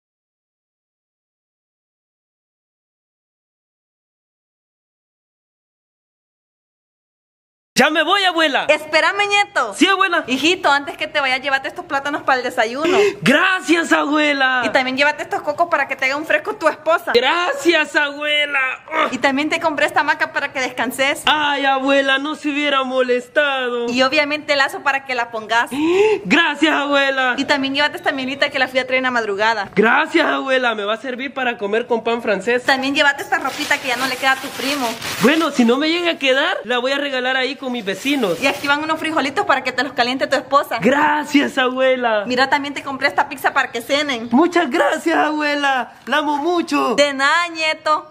¡Ya me voy, abuela! Espérame, nieto. Sí, abuela. Hijito, antes que te vayas, llévate estos plátanos para el desayuno. ¡Gracias, abuela! Y también llévate estos cocos para que te haga un fresco tu esposa. ¡Gracias, abuela! Y también te compré esta hamaca para que descanses. ¡Ay, abuela, no se hubiera molestado! Y obviamente el lazo para que la pongas. ¡Gracias, abuela! Y también llévate esta mielita que la fui a traer en la madrugada. ¡Gracias, abuela! Me va a servir para comer con pan francés. También llévate esta ropita que ya no le queda a tu primo. Bueno, si no me llega a quedar, la voy a regalar ahí con mis vecinos. Y aquí van unos frijolitos para que te los caliente tu esposa. ¡Gracias, abuela! Mira, también te compré esta pizza para que cenen. ¡Muchas gracias, abuela! ¡La amo mucho! De nada, nieto.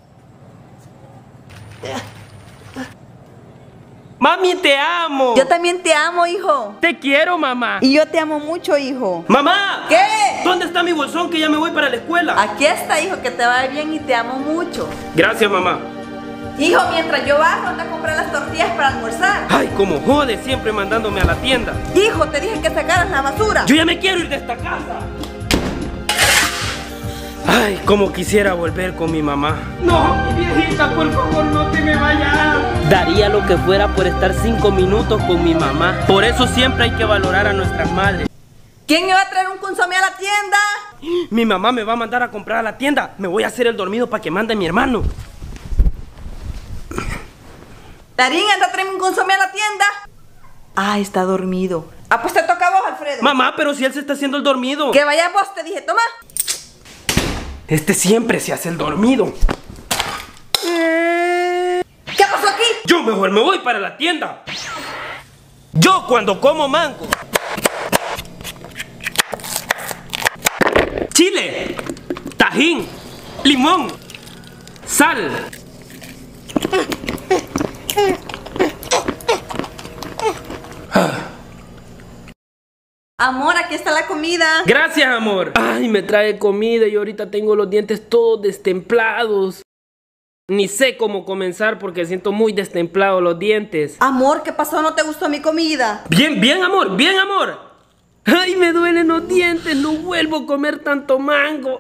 ¡Mami, te amo! Yo también te amo, hijo. ¡Te quiero, mamá! Y yo te amo mucho, hijo. ¡Mamá! ¿Qué? ¿Dónde está mi bolsón que ya me voy para la escuela? Aquí está, hijo, que te va bien y te amo mucho. Gracias, mamá. Hijo, mientras yo bajo, anda a comprar las tortillas para almorzar. Ay, como jode, siempre mandándome a la tienda. Hijo, te dije que sacaras la basura. Yo ya me quiero ir de esta casa. Ay, como quisiera volver con mi mamá. No, mi viejita, por favor, no te me vayas. Daría lo que fuera por estar 5 minutos con mi mamá. Por eso siempre hay que valorar a nuestras madres. ¿Quién me va a traer un consomé a la tienda? Mi mamá me va a mandar a comprar a la tienda. Me voy a hacer el dormido para que mande a mi hermano. Darín, anda a traerme un consomé a la tienda. Ah, está dormido. Ah, pues te toca a vos, Alfredo. Mamá, pero si él se está haciendo el dormido. Que vaya vos, te dije, toma. Este siempre se hace el dormido. ¿Qué pasó aquí? Yo mejor me voy para la tienda. Yo cuando como mango, chile, tajín, limón, sal. Amor, aquí está la comida. Gracias, amor. Ay, me trae comida y ahorita tengo los dientes todos destemplados. Ni sé cómo comenzar porque siento muy destemplados los dientes. Amor, ¿qué pasó? ¿No te gustó mi comida? Bien, bien, amor, bien, amor. Ay, me duelen los dientes, no vuelvo a comer tanto mango.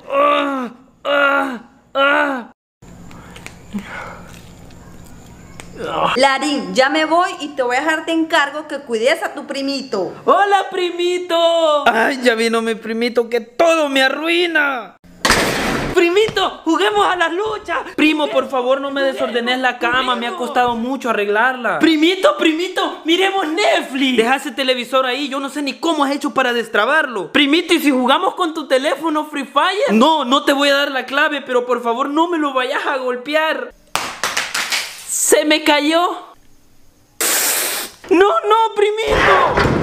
Larín, ya me voy y te voy a dejar de encargo que cuides a tu primito. ¡Hola, primito! Ay, ya vino mi primito que todo me arruina. Primito, juguemos a las luchas. Primo, por favor, no me desordenes la cama. Me ha costado mucho arreglarla. Primito, miremos Netflix. Deja ese televisor ahí. Yo no sé ni cómo has hecho para destrabarlo. Primito, ¿y si jugamos con tu teléfono Free Fire? No te voy a dar la clave, pero por favor no me lo vayas a golpear. Se me cayó. No, primito.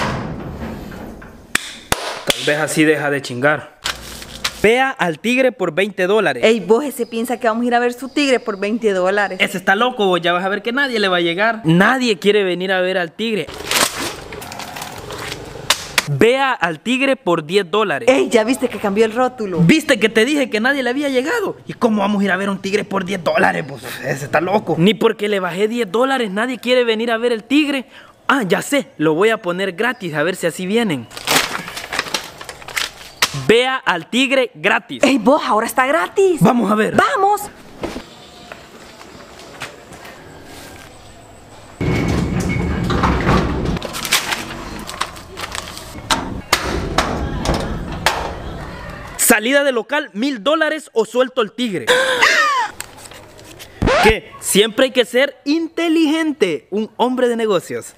Tal vez así deja de chingar. Vea al tigre por $20. Ey, vos, ese piensa que vamos a ir a ver su tigre por $20. Ese está loco, vos. Ya vas a ver que nadie le va a llegar. Nadie quiere venir a ver al tigre. Vea al tigre por $10. Ey, ya viste que cambió el rótulo. ¿Viste que te dije que nadie le había llegado? ¿Y cómo vamos a ir a ver a un tigre por $10? Pues ese está loco. Ni porque le bajé $10 nadie quiere venir a ver el tigre. Ah, ya sé, lo voy a poner gratis a ver si así vienen. Vea al tigre gratis. Ey, vos, ahora está gratis. Vamos a ver. ¡Vamos! Salida de local, $1000 o suelto el tigre. ¿Qué? Siempre hay que ser inteligente. Un hombre de negocios.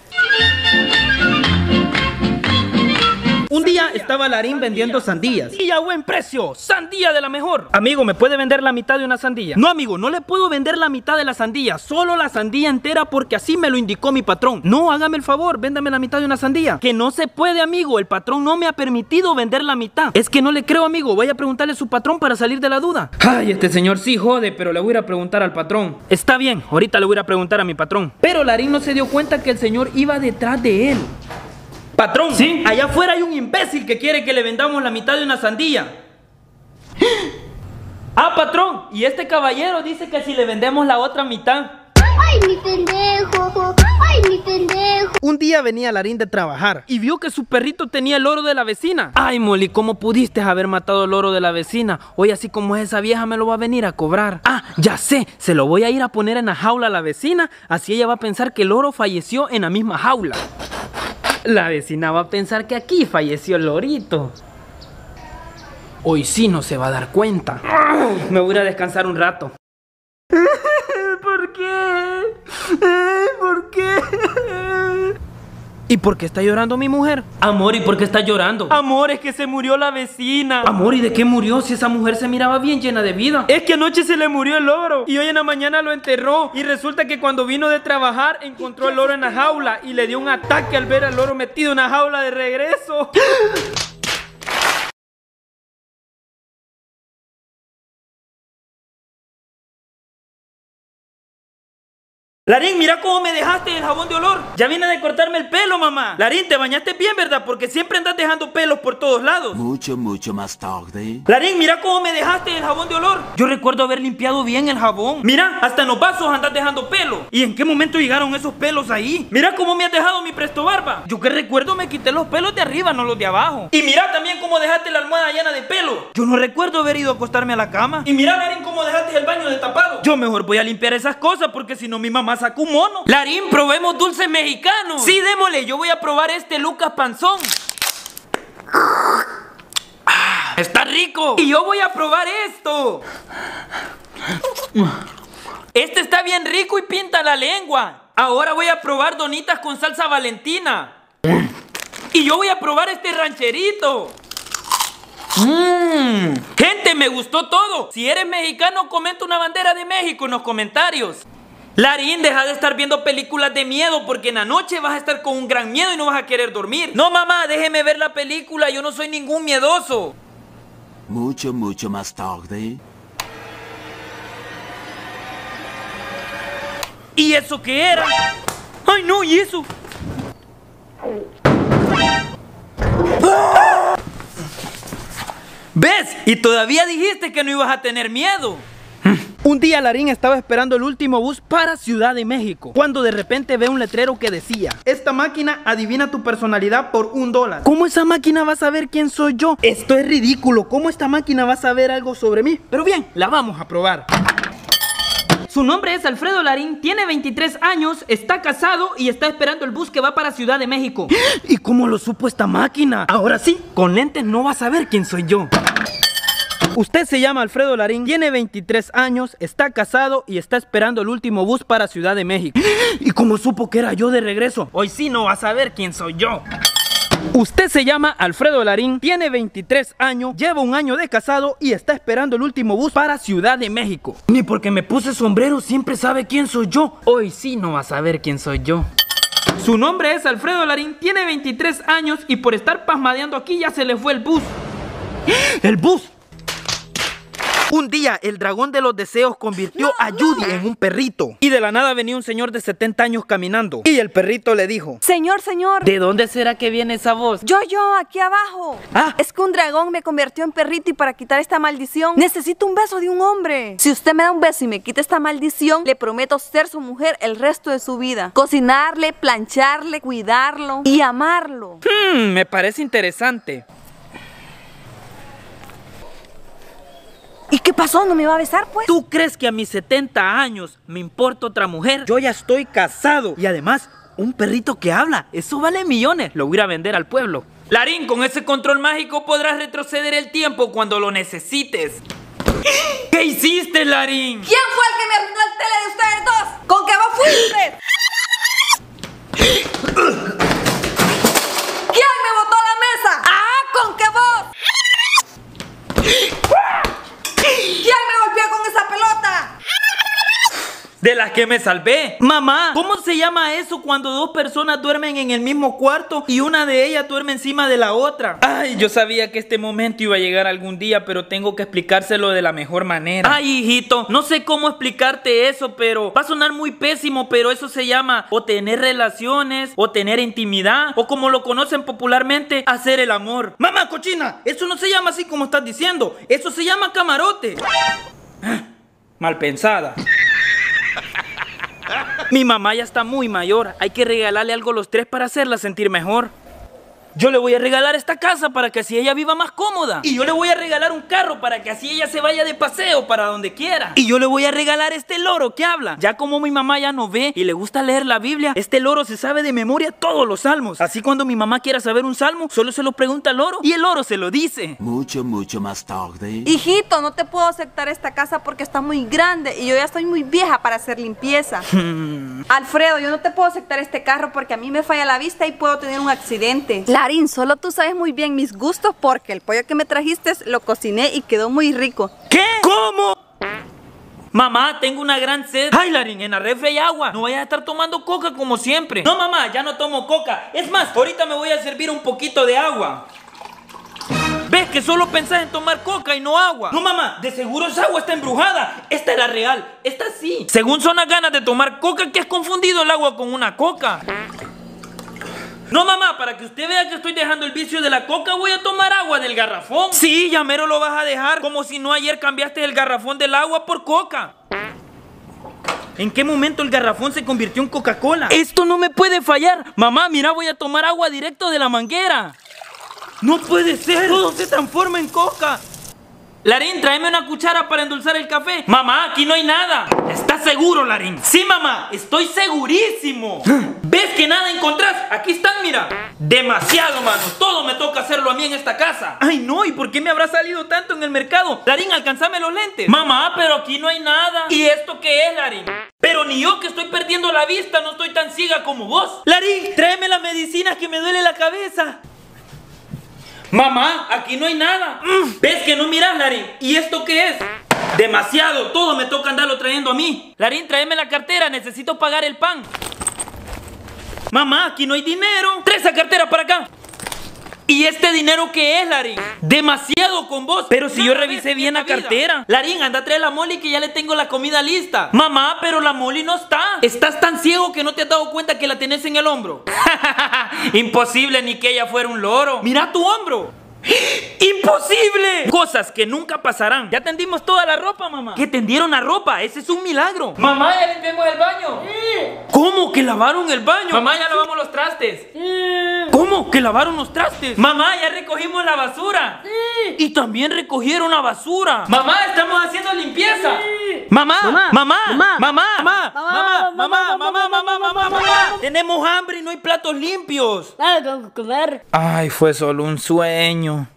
Un día estaba Larín vendiendo sandías. Y a buen precio, sandía de la mejor. Amigo, ¿me puede vender la mitad de una sandía? No, amigo, no le puedo vender la mitad de la sandía. Solo la sandía entera porque así me lo indicó mi patrón. No, hágame el favor, véndame la mitad de una sandía. Que no se puede, amigo, el patrón no me ha permitido vender la mitad. Es que no le creo, amigo, vaya a preguntarle a su patrón para salir de la duda. Ay, este señor sí jode, pero le voy a ir a preguntar al patrón. Está bien, ahorita le voy a ir a preguntar a mi patrón. Pero Larín no se dio cuenta que el señor iba detrás de él. Patrón, ¿sí? Allá afuera hay un imbécil que quiere que le vendamos la mitad de una sandía. Ah, patrón, y este caballero dice que si le vendemos la otra mitad. Ay, mi pendejo. Ay, mi pendejo. Un día venía Larín de trabajar y vio que su perrito tenía el loro de la vecina. Ay, Molly, ¿cómo pudiste haber matado el loro de la vecina? Hoy así como es esa vieja me lo va a venir a cobrar. Ah, ya sé, se lo voy a ir a poner en la jaula a la vecina. Así ella va a pensar que el loro falleció en la misma jaula. La vecina va a pensar que aquí falleció el lorito. Hoy sí no se va a dar cuenta. Me voy a ir a descansar un rato. ¿Por qué? ¿Por qué? ¿Y por qué está llorando mi mujer? Amor, ¿y por qué está llorando? Amor, es que se murió la vecina. Amor, ¿y de qué murió si esa mujer se miraba bien llena de vida? Es que anoche se le murió el loro y hoy en la mañana lo enterró. Y resulta que cuando vino de trabajar encontró al loro en la jaula y le dio un ataque al ver al loro metido en una jaula de regreso. Larín, mira cómo me dejaste el jabón de olor. Ya viene de cortarme el pelo, mamá. Larín, te bañaste bien, ¿verdad? Porque siempre andas dejando pelos por todos lados. Mucho más tarde. Larín, mira cómo me dejaste el jabón de olor. Yo recuerdo haber limpiado bien el jabón. Mira, hasta en los vasos andas dejando pelo. ¿Y en qué momento llegaron esos pelos ahí? Mira cómo me has dejado mi presto barba. Yo que recuerdo me quité los pelos de arriba, no los de abajo. Y mira también cómo dejaste la almohada llena de pelo. Yo no recuerdo haber ido a acostarme a la cama. Y mira, Larín, cómo dejaste el baño destapado. Yo mejor voy a limpiar esas cosas porque si no mi mamá saca un mono. Larín, probemos dulces mexicanos. Sí, démosle, yo voy a probar este Lucas Panzón. Está rico. Y yo voy a probar esto. Este está bien rico y pinta la lengua. Ahora voy a probar donitas con salsa Valentina. Y yo voy a probar este rancherito. Gente, me gustó todo. Si eres mexicano, comenta una bandera de México en los comentarios. Larín, deja de estar viendo películas de miedo porque en la noche vas a estar con un gran miedo y no vas a querer dormir. No, mamá, déjeme ver la película, yo no soy ningún miedoso. Mucho más tarde. ¿Y eso qué era? ¡Ay, no! ¿Y eso? ¿Ves? Y todavía dijiste que no ibas a tener miedo. Un día Larín estaba esperando el último bus para Ciudad de México, cuando de repente ve un letrero que decía: esta máquina adivina tu personalidad por $1. ¿Cómo esa máquina va a saber quién soy yo? Esto es ridículo. ¿Cómo esta máquina va a saber algo sobre mí? Pero bien, la vamos a probar. Su nombre es Alfredo Larín, tiene 23 años, está casado y está esperando el bus que va para Ciudad de México. ¿Y cómo lo supo esta máquina? Ahora sí, con lentes no va a saber quién soy yo. Usted se llama Alfredo Larín, tiene 23 años, está casado y está esperando el último bus para Ciudad de México. ¿Y cómo supo que era yo de regreso? Hoy sí no vas a ver quién soy yo. Usted se llama Alfredo Larín, tiene 23 años, lleva un año de casado y está esperando el último bus para Ciudad de México. Ni porque me puse sombrero siempre sabe quién soy yo. Hoy sí no vas a ver quién soy yo. Su nombre es Alfredo Larín, tiene 23 años y por estar pasmadeando aquí ya se le fue el bus. ¡El bus! Un día el dragón de los deseos convirtió a Judy en un perrito. Y de la nada venía un señor de 70 años caminando. Y el perrito le dijo: Señor, señor. ¿De dónde será que viene esa voz? Yo, aquí abajo. Es que un dragón me convirtió en perrito y para quitar esta maldición necesito un beso de un hombre. Si usted me da un beso y me quita esta maldición, le prometo ser su mujer el resto de su vida. Cocinarle, plancharle, cuidarlo y amarlo. Me parece interesante. ¿Y qué pasó? ¿No me va a besar, pues? ¿Tú crees que a mis 70 años me importa otra mujer? Yo ya estoy casado. Y además, un perrito que habla, eso vale millones. Lo voy a ir a vender al pueblo. Larín, con ese control mágico podrás retroceder el tiempo cuando lo necesites. ¿Qué hiciste, Larín? ¿Quién fue el que me arruinó el tele de ustedes dos? ¿Con qué vos fuiste? ¿Quién me botó la mesa? ¿Con qué vos? ¿Quién me golpeó con esa pelota? De las que me salvé. Mamá, ¿cómo se llama eso cuando dos personas duermen en el mismo cuarto y una de ellas duerme encima de la otra? Ay, yo sabía que este momento iba a llegar algún día, pero tengo que explicárselo de la mejor manera. Ay, hijito, no sé cómo explicarte eso, pero va a sonar muy pésimo, pero eso se llama o tener relaciones, o tener intimidad, o como lo conocen popularmente, hacer el amor. Mamá, cochina, eso no se llama así como estás diciendo. Eso se llama camarote. Mal pensada. Mi mamá ya está muy mayor. Hay que regalarle algo a los tres para hacerla sentir mejor. Yo le voy a regalar esta casa para que así ella viva más cómoda. Y yo le voy a regalar un carro para que así ella se vaya de paseo para donde quiera. Y yo le voy a regalar este loro que habla. Ya como mi mamá ya no ve y le gusta leer la Biblia, este loro se sabe de memoria todos los salmos. Así cuando mi mamá quiera saber un salmo, solo se lo pregunta al loro y el loro se lo dice. Mucho más tarde. Hijito, no te puedo aceptar esta casa porque está muy grande y yo ya estoy muy vieja para hacer limpieza. Alfredo, yo no te puedo aceptar este carro porque a mí me falla la vista y puedo tener un accidente. Larín, solo tú sabes muy bien mis gustos porque el pollo que me trajiste lo cociné y quedó muy rico. ¿Qué? ¿Cómo? Mamá, tengo una gran sed. Ay, Larín, en la refri hay agua. No vayas a estar tomando coca como siempre. No, mamá, ya no tomo coca. Es más, ahorita me voy a servir un poquito de agua. ¿Ves que solo pensás en tomar coca y no agua? No, mamá, de seguro esa agua está embrujada. Esta es la real, esta sí. Según son las ganas de tomar coca, que has confundido el agua con una coca. No, mamá, para que usted vea que estoy dejando el vicio de la coca, voy a tomar agua del garrafón. Sí, ya mero lo vas a dejar. Como si no ayer cambiaste el garrafón del agua por coca. ¿En qué momento el garrafón se convirtió en Coca-Cola? Esto no me puede fallar. Mamá, mira, voy a tomar agua directo de la manguera. No puede ser. Todo se transforma en coca. Larín, tráeme una cuchara para endulzar el café. Mamá, aquí no hay nada. ¿Estás seguro, Larín? Sí, mamá, estoy segurísimo. ¿Ves que nada encontrás? Aquí están, mira. Demasiado, mano. Todo me toca hacerlo a mí en esta casa. Ay, no, ¿y por qué me habrá salido tanto en el mercado? Larín, alcánzame los lentes. Mamá, pero aquí no hay nada. ¿Y esto qué es, Larín? Pero ni yo que estoy perdiendo la vista no estoy tan ciega como vos. Larín, tráeme las medicinas que me duele la cabeza. Mamá, aquí no hay nada. ¿Ves que no miras, Larín? ¿Y esto qué es? Demasiado, todo me toca andarlo trayendo a mí. Larín, tráeme la cartera, necesito pagar el pan. Mamá, aquí no hay dinero. Trae esa cartera para acá. ¿Y este dinero qué es, Larín? Demasiado con vos. Pero si yo revisé bien la cartera. Larín, anda a traer la Molly que ya le tengo la comida lista. Mamá, pero la Molly no está. Estás tan ciego que no te has dado cuenta que la tenés en el hombro. Imposible, ni que ella fuera un loro. Mira tu hombro. ¡Imposible! Cosas que nunca pasarán. Ya tendimos toda la ropa, mamá. ¿Qué tendieron la ropa? Ese es un milagro. Mamá, ya limpiamos el baño. ¿Cómo que lavaron el baño? Mamá, ya lavamos los trastes. ¿Cómo que lavaron los trastes? Mamá, ya recogimos la basura. Y también recogieron la basura. Mamá, estamos haciendo limpieza. Mamá, mamá, mamá, mamá, mamá, mamá, mamá, mamá, mamá, mamá. Tenemos hambre y no hay platos limpios. Nada, tengo que comer. Ay, fue solo un sueño.